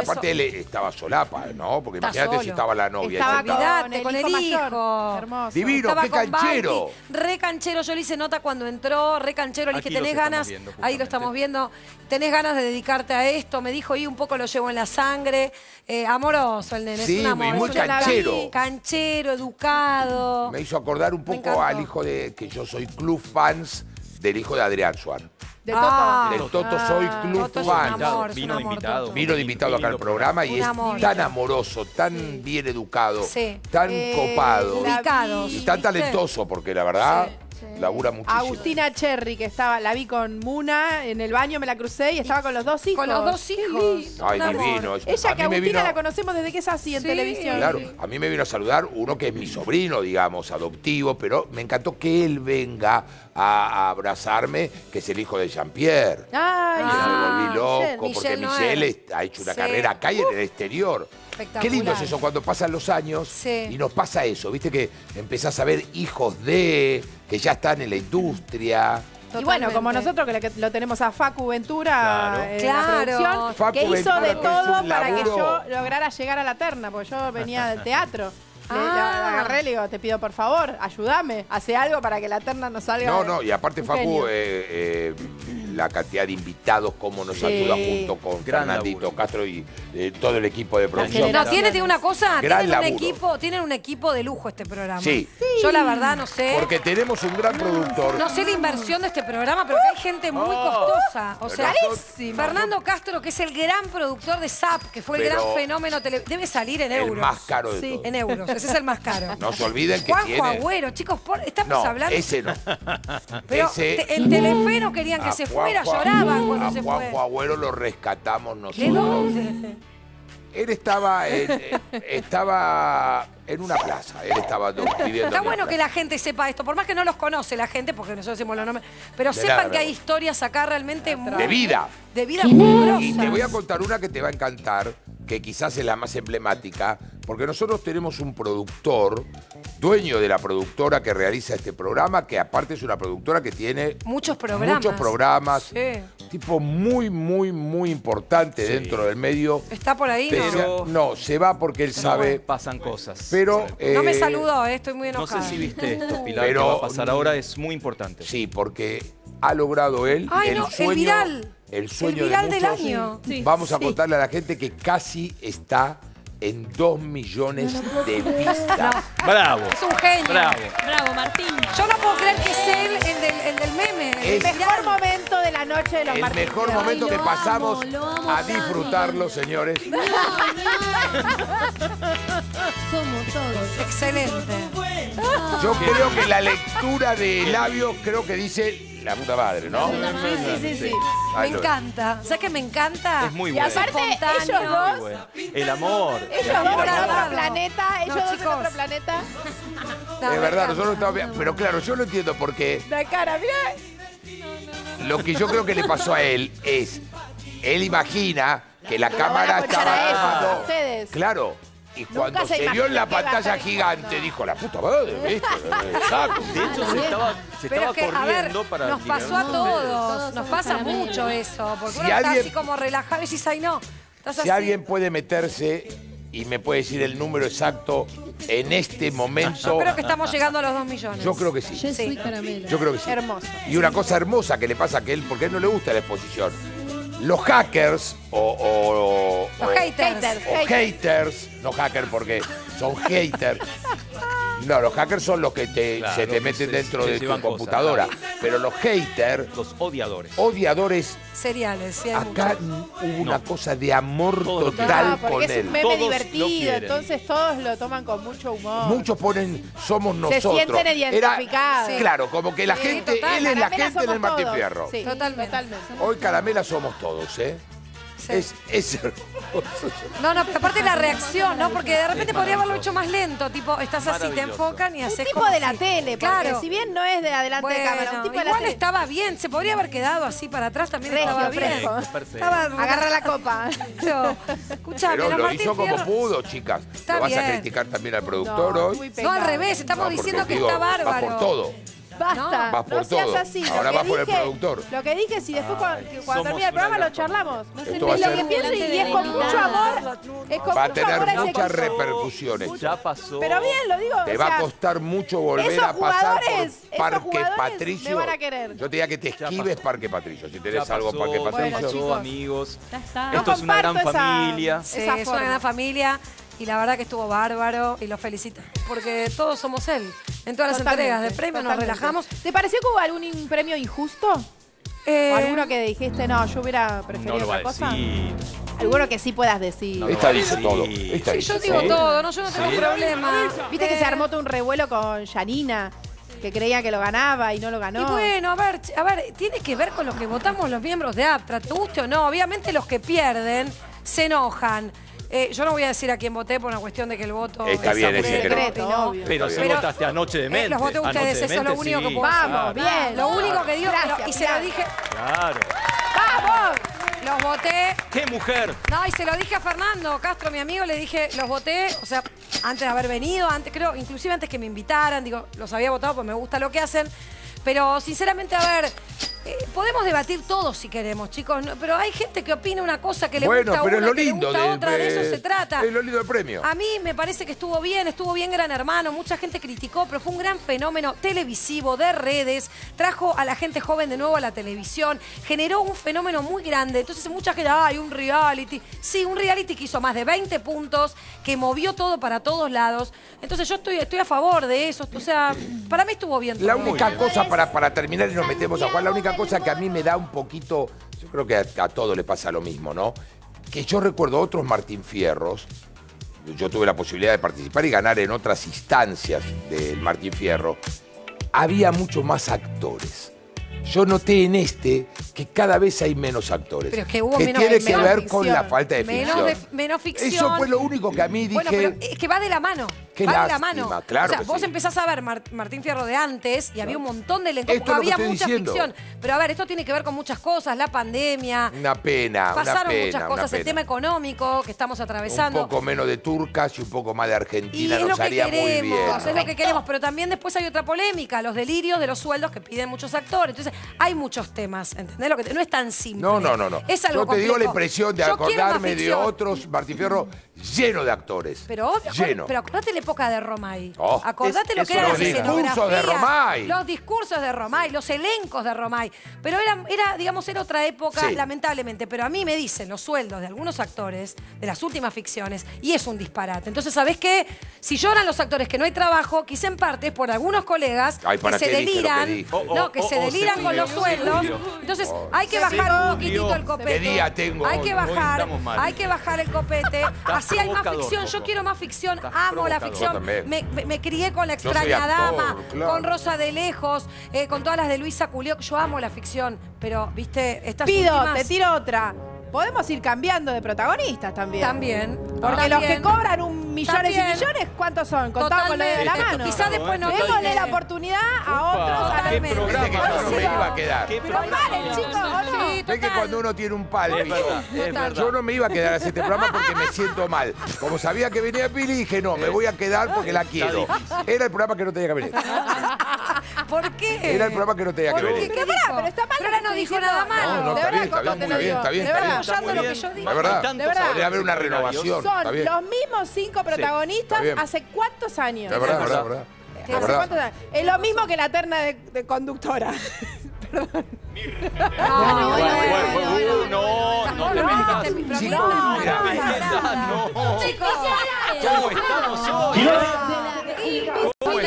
eso- aparte él estaba solapa, ¿no? Porque Está imagínate si solo. estaba la novia. Estaba y sentado. Olvídate, con el hijo hijo. mayor. Hermoso. Divino, Estaba qué con canchero. Balti, re canchero. Yo le hice nota cuando entró, re canchero. Le dije, Aquí los tenés estamos ganas, viendo, ahí justamente. lo estamos viendo, tenés ganas de dedicarte a esto. Me dijo, y un poco lo llevo en la sangre. Eh, amoroso el nene, Sí, es un amor. y muy es una- canchero. Canchero, educado. Me hizo acordar un poco encantó. al hijo de... que yo soy club fans del hijo de Adrián Suárez. De Toto. Ah, Del Toto ah, soy club Toto es un fan. amor, es Vino un de amor, invitado. Toto. Vino de invitado acá al programa y Un es amor. tan amoroso, tan bien educado, Sí. tan Eh, copado la Ubicados. y tan ¿viste? talentoso, porque la verdad labura muchísimo. Agustina Cherry, que estaba, la vi con Muna en el baño, me la crucé y estaba con los dos hijos. Con los dos Qué hijos. lindo. Ay, Un amor. divino. Ella, A que mí me Agustina vino- la conocemos desde que es así en Sí. televisión. Claro, a mí me vino a saludar uno que es mi sobrino, digamos, adoptivo, pero me encantó que él venga a, a abrazarme, que es el hijo de Jean-Pierre. Ay, Y me Ah, volví loco, Michelle, porque Michelle Michelle Noer. es- ha hecho una Sí. carrera acá y en el exterior. Espectacular. Qué lindo es eso, cuando pasan los años Sí. y nos pasa eso, viste que empezás a ver hijos de, que ya están en la industria. Y bueno, como Totalmente. nosotros que lo, que lo tenemos a Facu Ventura Claro. en Claro. la producción, Facu que hizo Ventura, de que es todo un para que laburo. yo lograra llegar a la terna, porque yo venía del teatro. Le, Ah. la- la agarré y le digo, te pido por favor, ayúdame, hace algo para que la terna no salga. No, no, y aparte un Facu, genio. eh, eh, la cantidad de invitados, cómo nos Sí. ayuda junto con Gran Fernandito laburo. Castro y eh, todo el equipo de producción. No, tiene, tiene una cosa, Gran tienen un, laburo. equipo, tienen un equipo de lujo este programa. Sí. Yo la verdad no sé. Porque tenemos un gran productor. No sé la inversión de este programa, pero que hay gente muy Oh. costosa. O sea, Carísimo. Fernando Castro, que es el gran productor de S A P, que fue el Pero gran fenómeno tele... Debe salir en el euros. más caro de Sí, todos. en euros. Ese es el más caro. No se olviden que Juanjo tiene... Agüero, chicos, por- estamos No, hablando. ese no. Pero ese... te- en Telefe no querían que a se fuera, Juanjo- lloraban cuando a se Juanjo fue. Agüero lo rescatamos ¿De nosotros. dónde? Él estaba en, eh, estaba en una plaza. Él estaba do- viviendo Está en una bueno que plaza. la gente sepa esto, por más que no los conoce la gente, porque nosotros decimos los nombres, pero De sepan nada, que hay de historias acá realmente muy- De vida. de vida muy Y te grosas. voy a contar una que te va a encantar, que quizás es la más emblemática, porque nosotros tenemos un productor, dueño de la productora que realiza este programa, que aparte es una productora que tiene Muchos programas. muchos programas, Sí. tipo muy, muy, muy importante dentro del medio. Está por ahí, Pero ¿no? no, se va porque él sabe. Pasan cosas. Pero. No me eh, saludó, eh, estoy muy No enojada. sé si viste esto, Pilar, Pero- que va a pasar ahora, es muy importante. Sí, porque ha logrado él Ay, el no, el sueño. viral. El sueño El viral de del muchos. año. Sí. Vamos a Sí. contarle a la gente que casi está en dos millones de vistas. Bravo. Es un genio. Bravo. Bravo, Martín. Yo no puedo creer que es él el del, el del meme. Es- El mejor momento de la noche de los El Martín mejor Fierro. momento que lo pasamos amo, lo amo a tanto. disfrutarlo, señores. Somos todos. Excelente. Yo creo que la lectura de labios creo que dice la puta madre, ¿no? Sí, sí, sí, sí. Me Ahí lo- encanta. ¿Sabes qué me encanta? Es muy Y bueno. aparte, Espontáneo. ellos dos, Muy bueno. El amor. ellos El dos en amor. otro planeta, ellos No, dos en chicos. otro planeta. No, Es me verdad, encanta. nosotros estamos bien. Pero claro, yo lo entiendo porque La cara, mirá. lo que yo creo que le pasó a él es, él imagina que la Que lo van a cámara escuchar estaba a ellos, tomando- a ustedes. Claro. Y cuando se se, vio imaginó en la que iba a pantalla estar gigante, dijo, la puta madre, ¿viste? Exacto. De hecho, se estaba, se Pero estaba es que, a ver, corriendo para nos tirar pasó a ustedes. todos. Nos pasa mucho eso. Porque Si uno está alguien- así como relajado y dices, ay, no. Estás Si así. alguien puede meterse y me puede decir el número exacto en este momento, Yo creo que estamos llegando a los dos millones. yo creo que sí. Yo soy Sí. caramelo. Yo creo que sí. Hermoso. Y una cosa hermosa que le pasa a que él, porque a él no le gusta la exposición. Los hackers o, o- Los o- haters. o haters, no hackers porque son haters. No, los hackers son los que te, Claro, se te que meten se- dentro se de tu llevan cosas, computadora. claro. Pero los haters, Los odiadores. odiadores, Cereales, sí, hay acá muchos. hubo una cosa de amor Todo lo total No, con porque es él. un meme Todos lo divertido, quieren. entonces todos lo toman con mucho humor. Muchos ponen somos Se nosotros. sienten Era- identificados. Sí. claro, como que la Sí, gente, total, él es la Caramela gente en el somos Martín todos. Fierro. Sí, Totalmente. totalmente. Hoy Caramela somos todos, ¿eh? Sí. Es, es hermoso. No, no, pero aparte la reacción, ¿no? Porque de repente podría haberlo hecho más lento. Tipo, estás así, te Maravilloso. enfocan y Un haces tipo como de la si- tele, porque Claro. si bien no es de adelante de cámara, un Bueno, tipo de la igual tele. estaba bien, se podría haber quedado así para atrás también Regio, estaba bien. fresco. Perfecto. Estaba- Agarra la copa. Pero, escuchame, Pero los lo Martín hizo como Fierro- pudo, chicas. Está Lo vas a bien. criticar también al productor No, hoy. muy No, al revés, estamos No, porque diciendo que digo, está va bárbaro. por todo. Basta, Vas por no seas todo. así. Lo Ahora que vas por el dije- productor. Lo que dije, si después cuando, que cuando somos termine el programa una lo gran charlamos. Esto Es va a lo ser- que pienso y, y es con mucho amor. Es con Va a mucho amor tener ese muchas coso. repercusiones. Ya pasó. Pero bien, lo digo. Te o va sea, a costar mucho volver esos a pasar jugadores- por esos Parque jugadores Patricio. me van a querer. Yo te diría que te Ya esquives pasó. Parque Patricio. Si tenés Ya algo pasó, Parque ya Patricio. pasó, chicos. amigos. Ya está. Esto es una gran comparto esa- familia. Sí, Esa es forma. una gran familia y la verdad que estuvo bárbaro y los felicito. Porque todos somos él. En todas las Totalmente, entregas de premios nos totalmente. relajamos. ¿Te pareció que hubo algún premio injusto? Eh, ¿O alguno que dijiste, no, yo hubiera No preferido lo va otra a cosa? decir. Alguno que sí puedas decir. No lo Esta va a dice decir. todo. Esta sí, dice yo digo todo. todo, no, yo no tengo Sí. problema. Viste que Eh, se armó todo un revuelo con Yanina, que creía que lo ganaba y no lo ganó. Y bueno, a ver, ch- a ver, tiene que ver con lo que votamos los miembros de APTRA, te guste o no. Obviamente los que pierden se enojan. Eh, yo no voy a decir a quién voté por una cuestión de que el voto Está bien, es secreto, secreto. y no. obvio. Pero si Pero- votaste anoche de mente. Eh, los voté Anoche ustedes, eso es lo Demente, único que sí. puedo decir. Vamos, bien. Lo único que digo, Gracias, y se lo Pilar. dije, Claro. ¡Vamos! los voté. ¡Qué mujer! No, y se lo dije a Fernando Castro, mi amigo, le dije, los voté, o sea, antes de haber venido, antes creo, inclusive antes que me invitaran, digo, los había votado porque me gusta lo que hacen. Pero sinceramente, a ver, eh, podemos debatir todos si queremos, chicos, no- pero hay gente que opina una cosa que le Bueno, gusta a pero es una, lo que le lindo gusta a del- otra, de eso se trata. Es lo lindo del premio. A mí me parece que estuvo bien, estuvo bien Gran Hermano, mucha gente criticó, pero fue un gran fenómeno televisivo, de redes, trajo a la gente joven de nuevo a la televisión, generó un fenómeno muy grande. Entonces mucha gente, ay, un reality. Sí, un reality que hizo más de veinte puntos, que movió todo para todos lados. Entonces yo estoy, estoy a favor de eso. O sea, para mí estuvo bien todo. La única cosa, para, para terminar y nos metemos a Juan, la única cosa que a mí me da un poquito, yo creo que a, a todos le pasa lo mismo, ¿no? Que yo recuerdo otros Martín Fierros, yo tuve la posibilidad de participar y ganar en otras instancias del Martín Fierro, había muchos más actores. Yo noté en este que cada vez hay menos actores. Pero es que hubo que menos- tiene que menos ver ficción. con la falta de ficción. Menos, de- menos ficción. Eso fue lo único que a mí dije. Bueno, pero es que va de la mano. Qué va de la lástima, mano. claro o sea, que vos sí. empezás a ver Mar- Martín Fierro de antes y había un montón de elenco. Esto es lo que Había estoy mucha diciendo. ficción. Pero a ver, esto tiene que ver con muchas cosas. La pandemia. Una pena, Pasaron una pena, muchas una cosas. El pena. tema económico que estamos atravesando. Un poco menos de turcas y un poco más de Y Argentina es lo nos que haría muy bien. queremos, es lo que queremos, pero también después hay otra polémica, los delirios de los sueldos que piden muchos actores. Entonces, hay muchos temas, ¿entendés? Lo que te- no es tan simple. No, no, no, no. Es algo Yo te digo la complejo. impresión de Yo quiero más acordarme de ficción. otros Martín Fierro lleno de actores. Pero obvio, lleno. pero acordate la época de Romay. Oh. Acordate Es- lo que eso eran no las digas. escenografías. Los discursos de Romay. Los discursos de Romay, los elencos de Romay. Pero era, era, digamos, era otra época, Sí. lamentablemente. Pero a mí me dicen los sueldos de algunos actores de las últimas ficciones y es un disparate. Entonces, ¿sabés qué? Si lloran los actores que no hay trabajo, quizá en parte es por algunos colegas Ay, que ¿para se qué dije lo que deliran. dije? Oh, oh, no, que oh, se oh, deliran se con los pudrió, se sueldos. pudrió. Entonces, Oh. hay que Se bajar un pudrió. poquitito el copete. ¿Qué día tengo Hay hoy? que Hoy bajar, estamos mal. hay que bajar el copete. Así hay más provocador, ficción. Yo Coco. quiero más ficción. Estás Amo la provocador. ficción. Yo también. Me, me- me crié con La Yo soy extraña actor, dama, claro. con Rosa de Lejos, eh, con todas las de Luisa Culioc. Yo amo la ficción, pero, viste, estas Pido, últimas- te tiro otra. Podemos ir cambiando de protagonistas también. También. Porque los También. que cobran un millones También. y millones, ¿cuántos son? Contados con los dedos de la Totalmente. mano. Quizás después no Démosle toque. la oportunidad a otros. A ¿Qué los programa? Viste que yo no me iba a quedar. ¿Qué Pero paren, chicos, ¿o no? Sí, Ves que total. cuando uno tiene un Es pálpito. verdad, es verdad. Yo no me iba a quedar a hacer este programa porque me siento mal. Como sabía que venía Pili, dije, no, me voy a quedar porque la quiero. Era el programa que no tenía que venir. ¿Por qué? Era el programa que no tenía que ¿Por qué? venir. ¿Qué Pero pará, dijo? pero está mal Pero lo ahora que no estoy dijo diciendo. nada malo. No, no, De está verdad, bien, está Coco, bien, te muy lo bien, digo. está bien, De está verdad. bien. Apoyando lo que yo digo. La verdad. Tantos De verdad. Podría haber una renovación. Son Está bien. los mismos cinco protagonistas Está bien. hace cuántos años. La verdad, la verdad, la verdad. La ¿Hace verdad. cuántos años? Es lo mismo que la terna de, de conductora. Perdón. No, Bueno, bueno, bueno, bueno. bueno, no, no te metas. Pero Sí, no, no, mira, no, mira, nada. no. Chicos, ¿Cómo estamos hoy? ¿Cómo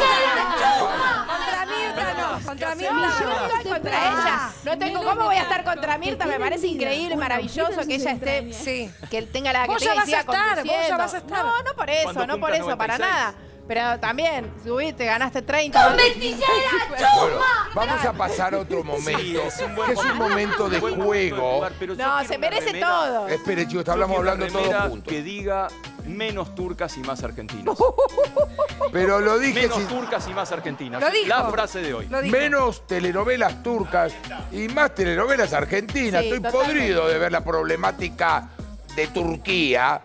contra Mirta no, contra Yo Mirta no no. estoy contra ella. No tengo cómo voy a estar contra Mirta. Me parece increíble, maravilloso que ella esté. Sí. Que tenga la que Vos ya tenga y vas a siga estar, vos ya conduciendo. vas a estar. No, no por eso, Cuando no por cumpla eso, para noventa y nada. seis. Pero también, subiste, ganaste treinta. Bueno, vamos a pasar a otro momento, Sí, es un buen que es un momento de Buen juego. jugar, pero yo No, quiero se una merece remera- todo. Espere, chicos, yo hablamos quiero hablando una todos remera juntos. que diga menos turcas y más argentinas. Pero lo dije Menos sin- turcas y más argentinas. Lo dijo. La frase de hoy. Lo dijo. menos telenovelas turcas y más telenovelas argentinas. Sí, Estoy totalmente. podrido de ver la problemática de Turquía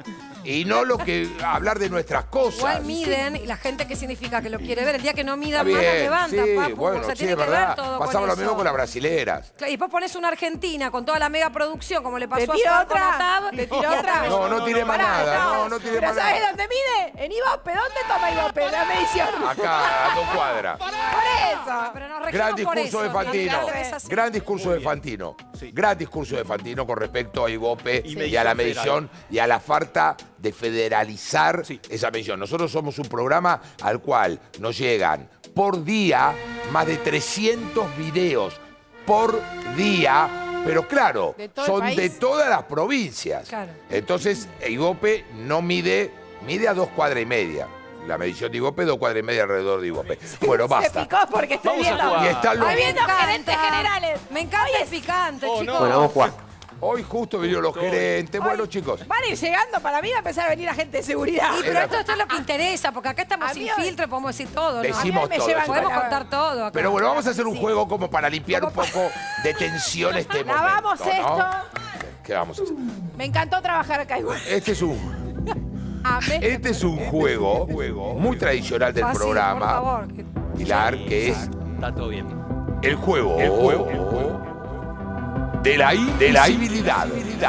Y no lo que hablar de nuestras cosas. Igual miden, y la gente, ¿qué significa? Que lo quiere ver. El día que no midan Está más, las bien, levantan, sí, papu. bueno, o sea, sí, tiene es que verdad. ver todo Pasaba con lo eso. mismo con las brasileras. Claro, y después pones una Argentina con toda la mega producción, como le pasó ¿Te a tiro Seba otra? con Otab. ¿Te tiro y otra? Otab- No, no tiré más Pará, nada. no. No, no tiré ¿Pero más sabes nada. dónde mide? En Ibope. ¿Dónde toma Ibope? La medición. Acá, a dos cuadras. Por eso. Pero nos regimos Gran por discurso eso, de Fantino. Natalia, es así. Gran discurso de Fantino. Gran discurso de Fantino con respecto a Ibope Y y, medición a la federal. medición y a la falta de federalizar esa medición. Nosotros somos un programa al cual nos llegan por día más de trescientos videos por día, pero claro, ¿De todo el son país? de todas las provincias. Claro. Entonces, Ibope no mide, mide a dos cuadras y media. La medición de Ibope, dos cuadras y media alrededor de Ibope. Bueno, Se basta. picó porque estoy Vamos a viendo. jugar. Y están los- Estoy viendo Me encanta. gerentes generales. Me encanta el picante, Oh, chicos. no. Bueno, vamos a jugar. Hoy justo vinieron los gerentes. Bueno, chicos. Van a ir llegando. Para mí va a empezar a venir la gente de seguridad. Y pero Era- esto, esto es lo que interesa, porque acá estamos A sin mí hoy- filtro y podemos decir todo, ¿no? Decimos A mí me todo, llevan decimos Podemos con la- contar todo acá. Pero bueno, vamos a hacer un juego como para limpiar un poco de tensión este momento. Lavamos ¿no? esto. ¿Qué vamos a hacer? Me encantó trabajar acá igual. Este es un, Amé. este es un juego muy tradicional del Fácil, programa, por favor. que- Pilar, que es Está todo bien. el juego, el juego de la invisibilidad.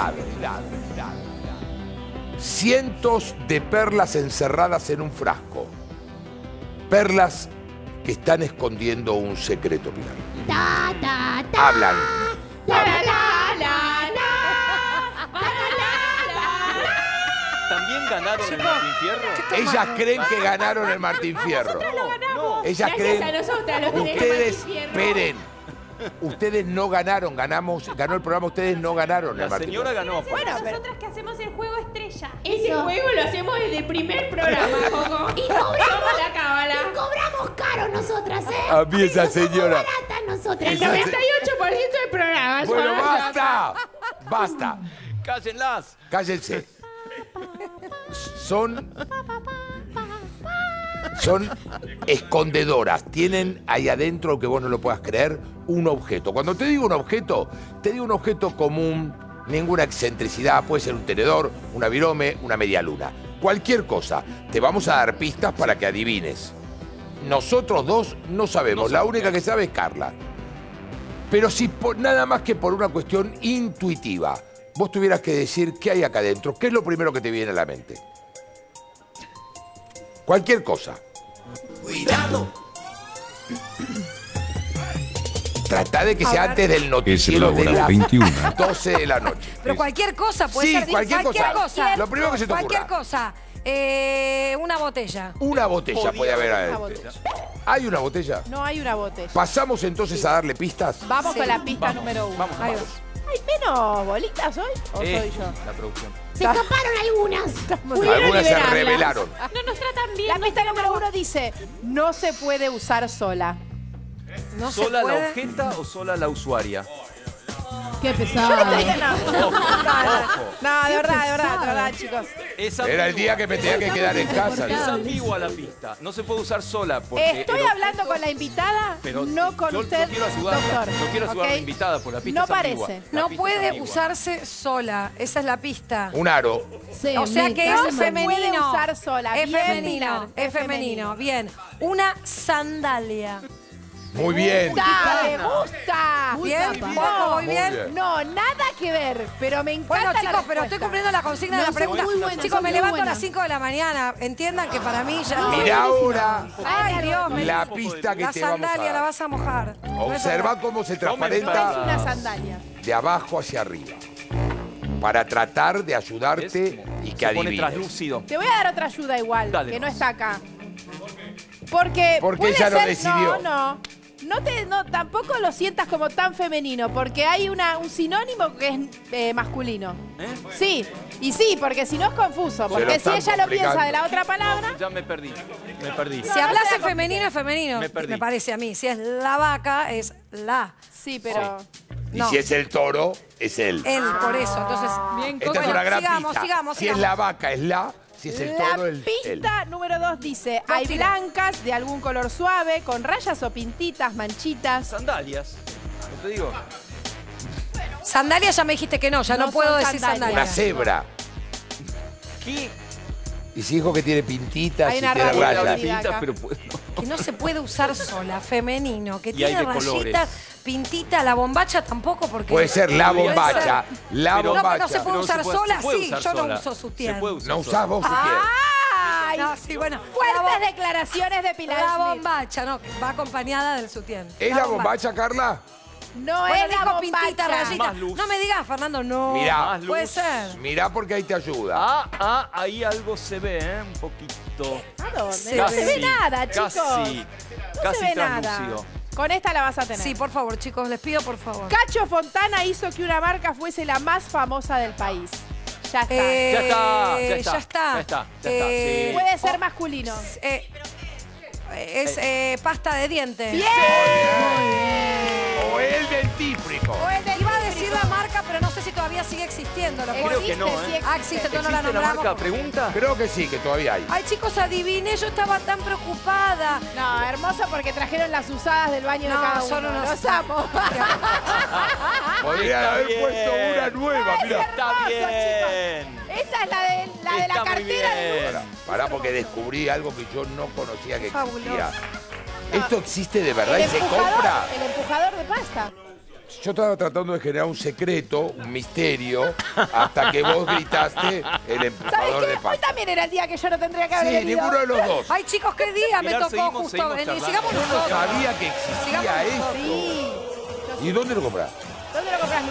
Cientos de perlas encerradas en un frasco. Perlas que están escondiendo un secreto, Pilar. Ta, ta, ta. Hablan. La, la, la, la, la. La, la, la, ¿También ganaron el Martín Fierro? Ellas creen que ganaron el Martín Fierro. No. Ellas Gracias creen. a nosotras, los tenés Ustedes, Martín Fierro. esperen. Ustedes no ganaron, ganamos, ganó el programa, ustedes no ganaron el La Martín señora Fierro. ganó. Bueno, nosotras que hacemos el juego estrella. Ese juego lo hacemos desde el primer programa, Coco. Y cobramos la cábala. Y cobramos caro nosotras, ¿eh? A mí esa señora. Baratas nosotras. El Esa se- noventa y ocho por ciento del programa. Bueno, son basta. Basta. Cállenlas. Cállense. Son. Son escondedoras. Tienen ahí adentro, aunque vos no lo puedas creer, un objeto. Cuando te digo un objeto, te digo un objeto común, ninguna excentricidad. Puede ser un tenedor, una virome, una media luna. Cualquier cosa. Te vamos a dar pistas para que adivines. Nosotros dos no sabemos. La única que sabe es Carla. Pero si por, nada más que por una cuestión intuitiva, vos tuvieras que decir qué hay acá adentro, ¿qué es lo primero que te viene a la mente? Cualquier cosa. Cuidado. Trata de que A sea ver. antes del Es noticiero la de hora las veintiuna. doce de la noche. Pero cualquier cosa puede Sí, ser. cualquier cosa. cosa. Lo primero que se te Cualquier ocurra. cosa. Eh, una botella. Una botella Podía puede haber Una adentro. botella. ¿Hay una botella? No hay una botella. Pasamos entonces a darle pistas. Vamos Sí. con la pista Vamos, número uno. vamos, Ahí vamos. ¿Hay menos bolitas hoy? ¿O Eh, soy yo? La producción. Se escaparon algunas. Pudieron Algunas se liberarlas. revelaron. No nos tratan bien. La pista número uno dice, no se puede usar sola. No se ¿Sola la puede. objeto o sola la usuaria? Qué Yo pesado. no te dije no. No, no, no, de verdad, de verdad, de pesado. verdad, chicos. Es Era el ambigua. día que me tenía que quedar en casa. Es ambigua la pista. No se puede usar sola porque Estoy el hablando con la invitada, Pero no con yo, usted, yo quiero ayudarla. doctor. Yo quiero ayudar a la ¿ok? invitada por la pista No es ambigua. parece. La No pista puede es ambigua. usarse sola. Esa es la pista. Un aro. Sí, O sea me que no es se femenino. puede usar sola. Es Bien, femenino. Pilar, Es es femenino. Bien. Una sandalia. Muy bien. ¡Me gusta! Bien. papá. Poco, muy Muy bien. bien. No, nada que ver, pero me encanta Bueno, la chicos, pero estoy respuesta. cumpliendo la consigna de No, la pregunta. son muy buenas, Chicos, son me muy levanto a buenas. las cinco de la mañana. Entiendan que para mí ya... Mira ahora Ay, Dios, me la pista que La te vamos a sandalia la dar. vas a mojar. Observa cómo se Es transparenta una sandalia. de abajo hacia arriba. Para tratar de ayudarte y que Se pone adivines. translúcido. Te voy a dar otra ayuda igual, Dale, que no no. está acá. Porque Porque puede ella lo ser- decidió. No, no. No te, no, tampoco lo sientas como tan femenino, porque hay una, un sinónimo que es eh, masculino. ¿Eh? Sí, y sí, porque si no es confuso, lo porque si están ella lo piensa complicando. de la otra palabra, Ya me perdí. Me perdí. Si hablas en femenino, es femenino. Me perdí. parece a mí. Si es la vaca, es la. sí, pero... Y No. si es el toro, es él. Él, por eso. Entonces, Bien, Esta es bueno, una gran sigamos, pista. sigamos, si sigamos. es la vaca, es la. Si es el La toro, es él. pista número dos dice, Dos hay tiras. blancas de algún color suave, con rayas o pintitas, manchitas. Sandalias. ¿No te digo? sandalia ya me dijiste que no, ya no, No puedo son decir sandalias. sandalia. Una cebra. ¿Qué Y si dijo que tiene pintitas Hay y una tiene raya rayas. pintitas, pero puede- no. Que no se puede usar sola, femenino, que Y hay tiene de rayitas, colores. pintita, la bombacha tampoco porque... Puede ser la Puede bombacha, ser. la Pero bombacha. no se puede Pero usar se puede- sola, se puede sí, usar yo no sola. uso sutién. Se puede usar No usás sola. vos si quieres. ¡Ay! No, sí, bueno. Fuertes declaraciones de Pilar La Smith. bombacha, no, va acompañada del sutién. ¿Es la bombacha, Carla? No Bueno, es la dijo pintita, bombacha. rayita. Más luz. No me digas, Fernando, no. Mirá. Más luz. Puede ser. Mirá porque ahí te ayuda. Ah, ah, ahí algo se ve, ¿eh? Un poquito. ¿A dónde? Se No ve. se ve nada, chicos. Casi, No casi se ve nada. translúcido. Con esta la vas a tener. Sí, por favor, chicos, les pido por favor. Cacho Fontana hizo que una marca fuese la más famosa del país. Ya está. Eh, Ya está, ya está, ya está. ya está, ya está, Eh, sí. Puede ser masculino. eh, es eh, pasta de dientes. ¡Bien! O el dentífrico. O el del Iba a decir híbrido. la marca, pero no sé si todavía sigue existiendo. ¿Lo Creo puedo que decir? no, sí ¿eh? Ah, existe, entonces no la ¿Existe la nombramos. marca? ¿Pregunta? Creo que sí, que todavía hay. Ay, chicos, adiviné, yo estaba tan preocupada. No, hermoso porque trajeron las usadas del baño No, de cada uno. son unos- Los amo. Podrían Está haber bien. puesto una nueva, mira. Está bien. Esta es la de la, de la Está muy cartera de bien. luz. Pará, pará, porque descubrí algo que yo no conocía que Fabuloso. existía. ¿Esto existe de verdad El y se empujador, compra? el empujador de pasta. Yo estaba tratando de generar un secreto, un misterio, hasta que vos gritaste el ¿Sabes empujador qué? de Hoy pasta. también era el día que yo no tendría que haber Sí, venido. ninguno de los dos. Ay, chicos, qué día me Pilar, tocó seguimos- justo. seguimos Vení, charlando. sigamos Yo no nosotros. sabía que existía Sigamos esto. nosotros. Sí. ¿Y dónde lo compras? ¿Dónde lo compras, Luz?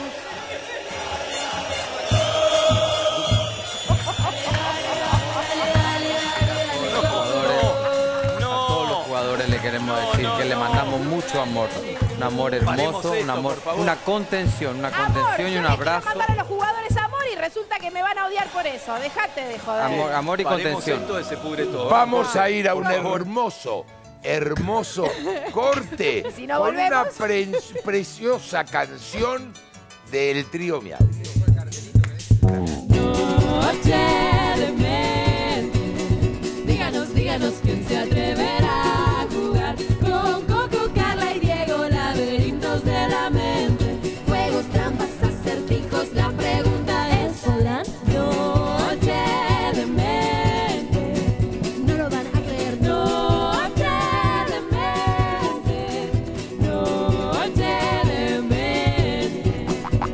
A todos los jugadores le queremos decir que le mandamos mucho amor. Un amor Paremos hermoso, un esto, amor, por favor. una contención, una Amor, contención y yo un les quiero abrazo. mandar a los jugadores amor y resulta que me van a odiar por eso. Dejate de joder. Amor, amor y Paremos contención. esto, se pudre todo. Vamos a ir a Por un favor. hermoso, hermoso corte Si no con una volvemos. pre- preciosa canción del trío Miau. Noche de mente. Díganos, díganos quién se atreverá a jugar con Coco, Carla y Diego, laberintos de la mente. Juegos, trampas, acertijos, la pregunta es: ¿podrán? Noche de mente. No lo van a creer. Noche de mente. Noche de mente.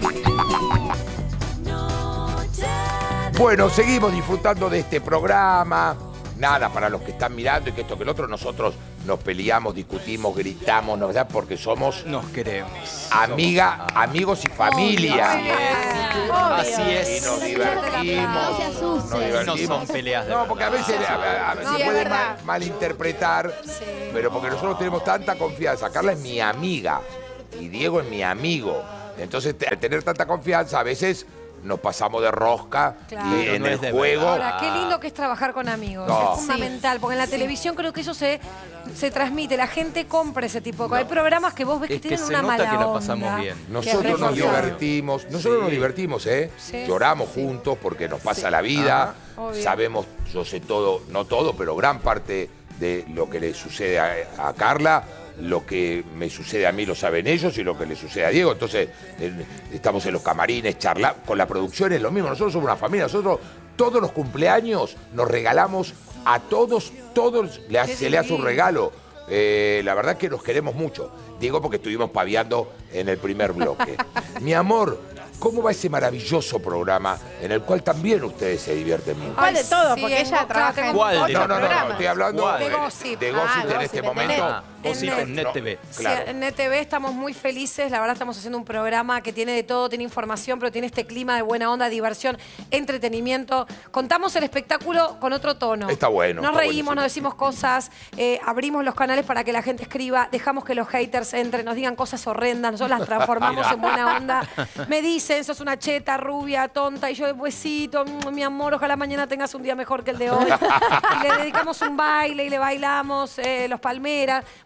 Noche de Bueno, seguimos disfrutando de este programa. Nada, para los que están mirando y que esto que el otro, nosotros nos peleamos, discutimos, gritamos, ¿no? ¿Verdad? Porque somos Nos queremos. amiga, amigos y familia. Así Y es. nos divertimos. No se asusten. Nos No divertimos. son peleas de No, porque a verdad. veces a- a- a- Sí, se es puede verdad. mal- malinterpretar, Sí. pero porque nosotros tenemos tanta confianza. Carla es mi amiga y Diego es mi amigo. Entonces, te- al tener tanta confianza, a veces nos pasamos de rosca Claro. y en No el es de juego. Ahora, qué lindo que es trabajar con amigos. No. Es fundamental, porque en la televisión creo que eso se, se transmite. La gente compra ese tipo de cosas. Hay programas que vos ves que Es que tienen se una nota mala que la onda, pasamos bien. que es Nosotros nos reforzado. divertimos, nosotros Sí. nos divertimos, ¿eh? Sí. Lloramos juntos porque nos pasa la vida, Ajá. Obvio. sabemos, yo sé todo, no todo, pero gran parte de lo que le sucede a, a Carla, lo que me sucede a mí lo saben ellos y lo que le sucede a Diego. Entonces, eh, estamos en los camarines, charlando, con la producción es lo mismo, nosotros somos una familia, nosotros todos los cumpleaños nos regalamos a todos, todos le hace- Qué se le hace un divino. regalo. Eh, la verdad que nos queremos mucho. Digo porque estuvimos paviando en el primer bloque. Mi amor, ¿cómo va ese maravilloso programa en el cual también ustedes se divierten mucho? ¿Cuál de Ay, todo? sí, Porque en ella Gossip. trabaja en ¿Cuál de ocho No, no, no, no, programas. estoy hablando ¿Cuál? de, De Gossip. de Ah, Gossip en Gossip, este en momento. Ah, Gossip En en Net T V. Sí, Claro. en Net T V estamos muy felices, la verdad estamos haciendo un programa que tiene de todo, tiene información, pero tiene este clima de buena onda, diversión, entretenimiento. Contamos el espectáculo con otro tono. Está bueno, Nos está reímos, buenísimo. nos decimos cosas, eh, abrimos los canales para que la gente escriba, dejamos que los haters entren, nos digan cosas horrendas, nosotros las transformamos Mira. en buena onda. Me dicen, sos una cheta, rubia, tonta, y yo de besito, mm, mi amor, ojalá mañana tengas un día mejor que el de hoy. Y le dedicamos un baile y le bailamos eh, los palmeras.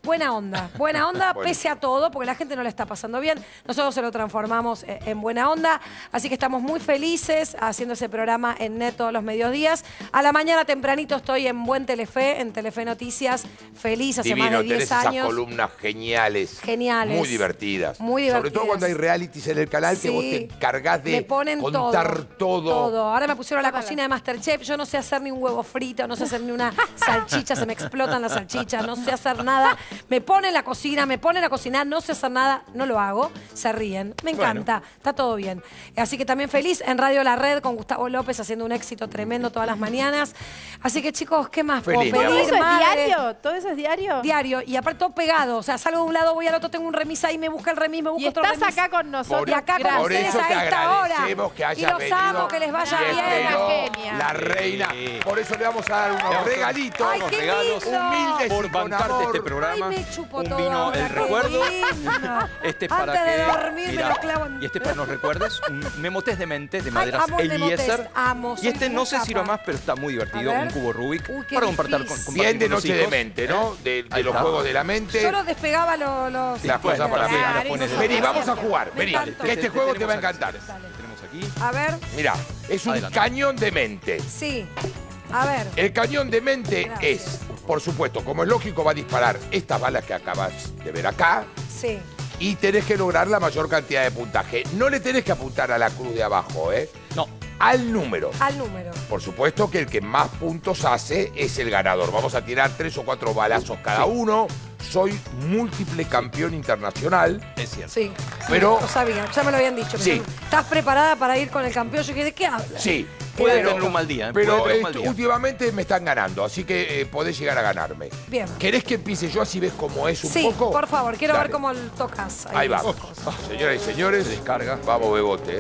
buena onda. Buena onda, Bueno. pese a todo, porque la gente no le está pasando bien. Nosotros se lo transformamos eh, en buena onda. Así que estamos muy felices haciendo ese programa en Net todos los mediodías. A la mañana tempranito estoy en Buen Telefe, en Telefe Noticias. Feliz, hace Divino, más de tenés diez esas años. columnas geniales. Geniales. Muy divertidas. Muy Sobre todo divertidas. cuando hay realities en el canal que Sí. vos te encargás de Me ponen contar todo. Todo. Ahora me pusieron a la cocina de Masterchef. Yo no sé hacer ni un huevo frito, no sé hacer ni una salchicha, se me explotan las salchichas, no sé hacer nada. Me ponen la cocina, me ponen a cocinar, no sé hacer nada, no lo hago. Se ríen. Me encanta. Está todo bien. Así que también feliz en Radio La Red con Gustavo López haciendo un éxito tremendo todas las mañanas. Así que chicos, ¿qué más puedo Feliz, pedir? ¿Todo eso es madre? diario? ¿Todo eso es diario? Diario. Y aparte todo pegado. O sea, salgo de un lado, voy al otro, tengo un remis ahí, me busca el remis, me busca Y otro estás remis. acá con nosotros. Y acá con Gracias. Por ustedes eso te a esta hora. agradecemos que Y hayas los venido. amo, que les vaya Y bien. esperó Genia. la reina. Por eso le vamos a dar unos vamos a- regalitos. Ay, unos qué regalos lindo. humildes por y con bancarte amor. este Ay, programa. me chupo un todo vino ahora, El qué Recuerdo. lindo. Este es para Antes de que, dormir me mirá, lo clavo en- y este es para que nos recuerdes, un Memotest de mente de Ay, maderas amo el Eliezer. Memotest, amo, Y soy este muy no sé si lo capa. más, pero está muy divertido, A ver. un cubo Rubik Uy, qué para compartir con, difícil. compartir Bien de con los noche de hijos. mente, ¿no? De, de Ahí los está. juegos de la mente. Yo lo despegaba lo- los... Las cosas Bueno, para también pegar. la pones de- Vení, vamos a jugar. Me Vení, encanta. que este juego te va a tenemos encantar. aquí, Tenemos aquí. A ver, Mirá, es un Adelante. cañón de mente. sí. A ver. El cañón de mente Gracias. es, por supuesto, como es lógico, va a disparar estas balas que acabas de ver acá Sí. y tenés que lograr la mayor cantidad de puntaje. No le tenés que apuntar a la cruz de abajo, ¿eh? No. Al número. Al número. Por supuesto que el que más puntos hace es el ganador. Vamos a tirar tres o cuatro balazos cada uno. Soy múltiple campeón internacional. Es cierto. Sí. Pero- Lo sabía, ya me lo habían dicho. Sí. ¿Estás preparada para ir con el campeón? Yo dije, ¿de qué hablas? Sí. Puede pero- tener un mal día, ¿eh? Pero Puede tener un mal esto- día. últimamente me están ganando, así que eh, podés llegar a ganarme. Bien. ¿Querés que empiece yo así ves cómo es un Sí, poco? por favor, quiero Dale. ver cómo lo tocas. Ahí los vamos. ojos. Señoras y señores, Se descarga. vamos, Bebote. ¿eh?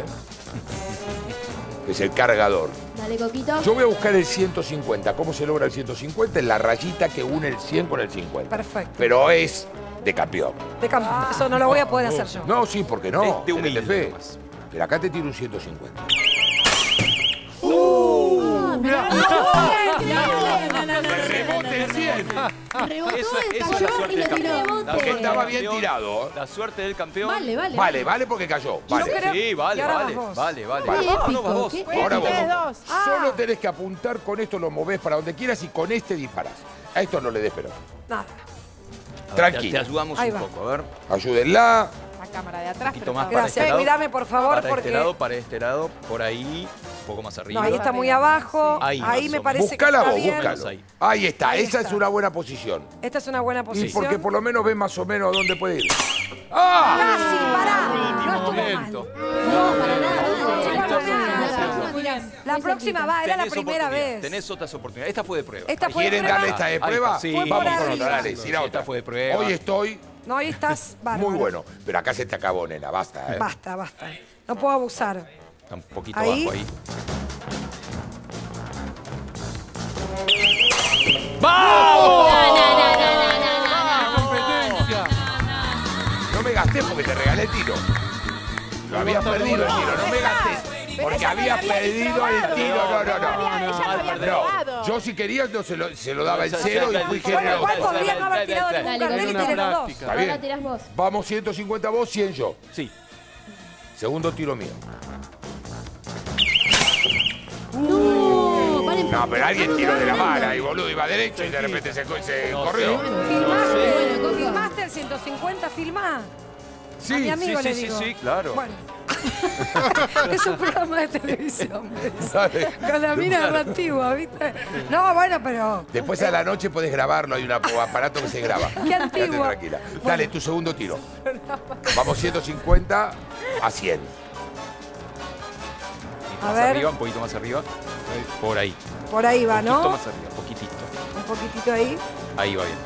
Es el cargador. Dale, Coquito. Yo voy a buscar el ciento cincuenta. ¿Cómo se logra el ciento cincuenta? Es la rayita que une el cien con el cincuenta. Perfecto. Pero es de campeón. De campeón. Eso no lo voy a poder hacer yo. No, sí, porque no. Es de humilde Tenete fe. nomás. Pero acá te tiro un ciento cincuenta. Rebote el cien. Rebotó Eso, el eso es la cayó suerte y del lo tiró. campeón. La Porque suerte estaba del bien campeón. tirado. ¿eh? La suerte del campeón. Vale, vale. Vale, vale porque cayó. Vale. creo- Sí, vale, Y ahora vale, vas vos. vale, vale. Vale. Qué Ah, no, épico, vas vos. qué Ahora vos. Ustedes dos. Ah. Solo tenés que apuntar, con esto lo movés para donde quieras y con este disparás. A esto no le des pero. Nada. A ver, Tranquilo. Te, te ayudamos Ahí un va. poco, a ver. Ayúdenla. La cámara de atrás. Un poquito pero más todo. para Gracias, este lado. cuídame, por favor, Para porque- este lado, para este lado, por ahí, un poco más arriba. No, ahí está muy abajo. Ahí, Ahí, más me o parece Búscala que está vos, bien. búscalo. Ahí. Ahí está, Ahí esa está. es una buena posición. Esta es una buena Y posición. porque por lo menos ves más o menos a dónde puede ir. ¡Ah! Casi, pará. No estuvo Momento. mal. No, para nada. La próxima va, era la Tenés primera oportunidad, vez. Tenés otras oportunidades. Esta fue de prueba. Esta fue de ¿Quieren prueba. darle esta de Ahí prueba? está, sí. Fue por Vamos con arriba. otra, dale, si la Sí, otra. esta fue de prueba. Hoy estoy No, ahí estás bárbaro. muy bueno, pero acá se te acabó, nena, basta, ¿eh? Basta, basta. No puedo abusar. Está un poquito Ahí. abajo ahí. ¡Vamos! ¡Competencia! No me gasté porque te regalé el tiro. Lo habías perdido el tiro, no me gasté. Porque ella no habías lo había perdido el probado. tiro, no, no, no. Ella no había probado. No, yo si quería no se lo, se lo daba el cero y fui Bueno, generoso. igual podría no haber tirado ningún Dale, cartel y dale, tiré los una dos. práctica. Está Ahora bien. tirás vos. Vamos ciento cincuenta vos, cien yo. Sí. Segundo tiro mío. No, paren. No, pero alguien tiró de la mano y boludo, iba derecho y de repente se, se No corrió. ¿Filmaste? Bueno, Coco. ¿Filmaste el ciento cincuenta? ¿Filmá? A mi Sí, amigo sí, le sí, digo. sí, claro. Bueno. Es un programa de televisión. ¿ves? Dale. Con la mina narrativa, ¿viste? No, bueno, pero... Después a la noche podés grabarlo, hay un aparato que se graba. Qué Quédate antiguo. tranquila. Dale, tu segundo tiro. Vamos ciento cincuenta a cien. A Más ver. arriba, un poquito más arriba. Por ahí. Por ahí va, Un poquito ¿no? más arriba, poquitito. Un poquitito ahí. Ahí va bien.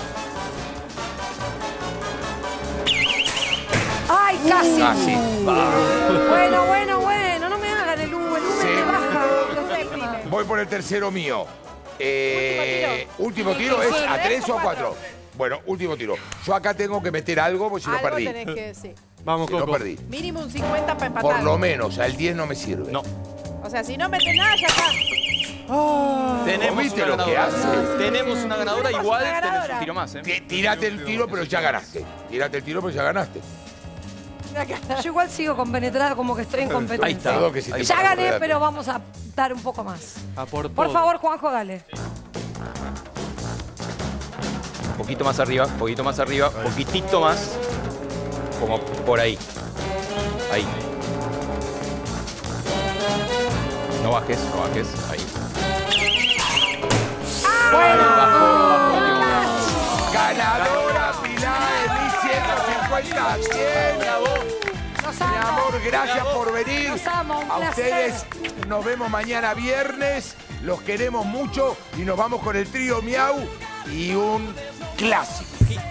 ¡Ay, casi! Casi. Bueno, bueno, bueno. No me hagan el U. El U Sí. me baja los décimes. Voy por el tercero mío. Eh, último tiro es a tres o a cuatro. Bueno, último tiro. Yo acá tengo que meter algo porque si no Algo perdí. tenés que decir. Vamos, Si no Coco. perdí. Mínimo un cincuenta para empatar. Por lo menos, al diez no me sirve. No. O sea, si no metes nada, ya está. Oh. Tenemos ¿Viste una lo que ganadora. hace? Tenemos una ganadora, Tenemos igual una ganadora. tenés un tiro más, ¿eh? Tí- Tírate el tiro, pero ya ganaste. Tírate el tiro, pero ya ganaste. Yo igual sigo compenetrada como que estoy en competencia. Ahí está. Todo que si te Ya pasa, gané, olvídate. pero vamos a dar un poco más. A por Por todo. favor, Juanjo, dale. Un poquito más arriba, un poquito más arriba, un poquitito más. Como por ahí. Ahí. No bajes, no bajes. Ahí. Ganadora Pilar mil ciento cincuenta, cien. Los Mi amo. amor, gracias por venir. Los amo, un A placer. ustedes nos vemos mañana viernes. Los queremos mucho y nos vamos con el trío Miau y un clásico.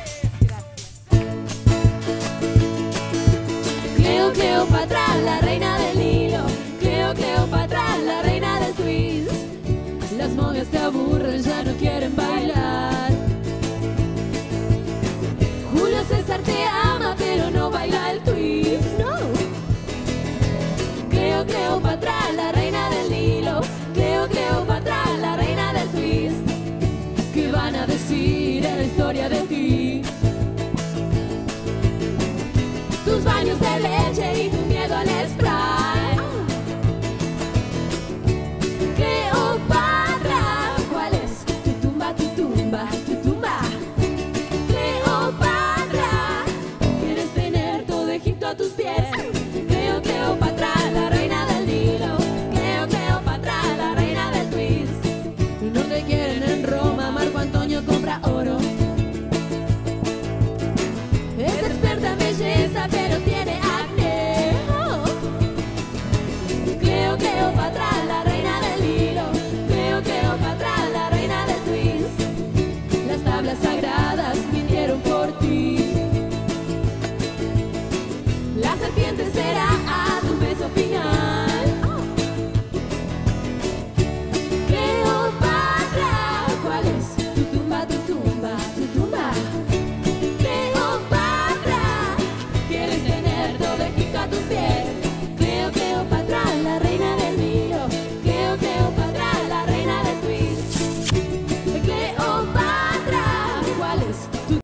Cleo, Cleopatra, la reina del hilo. Cleo, Cleopatra, la reina del twist. Las momias te aburren, ya no quieren bailar. Julio César te ama, pero no baila el twist. No. Cleo, Cleopatra, la reina del hilo. Cleo, Cleopatra, la reina del twist. ¿Qué van a decir en la historia del twist?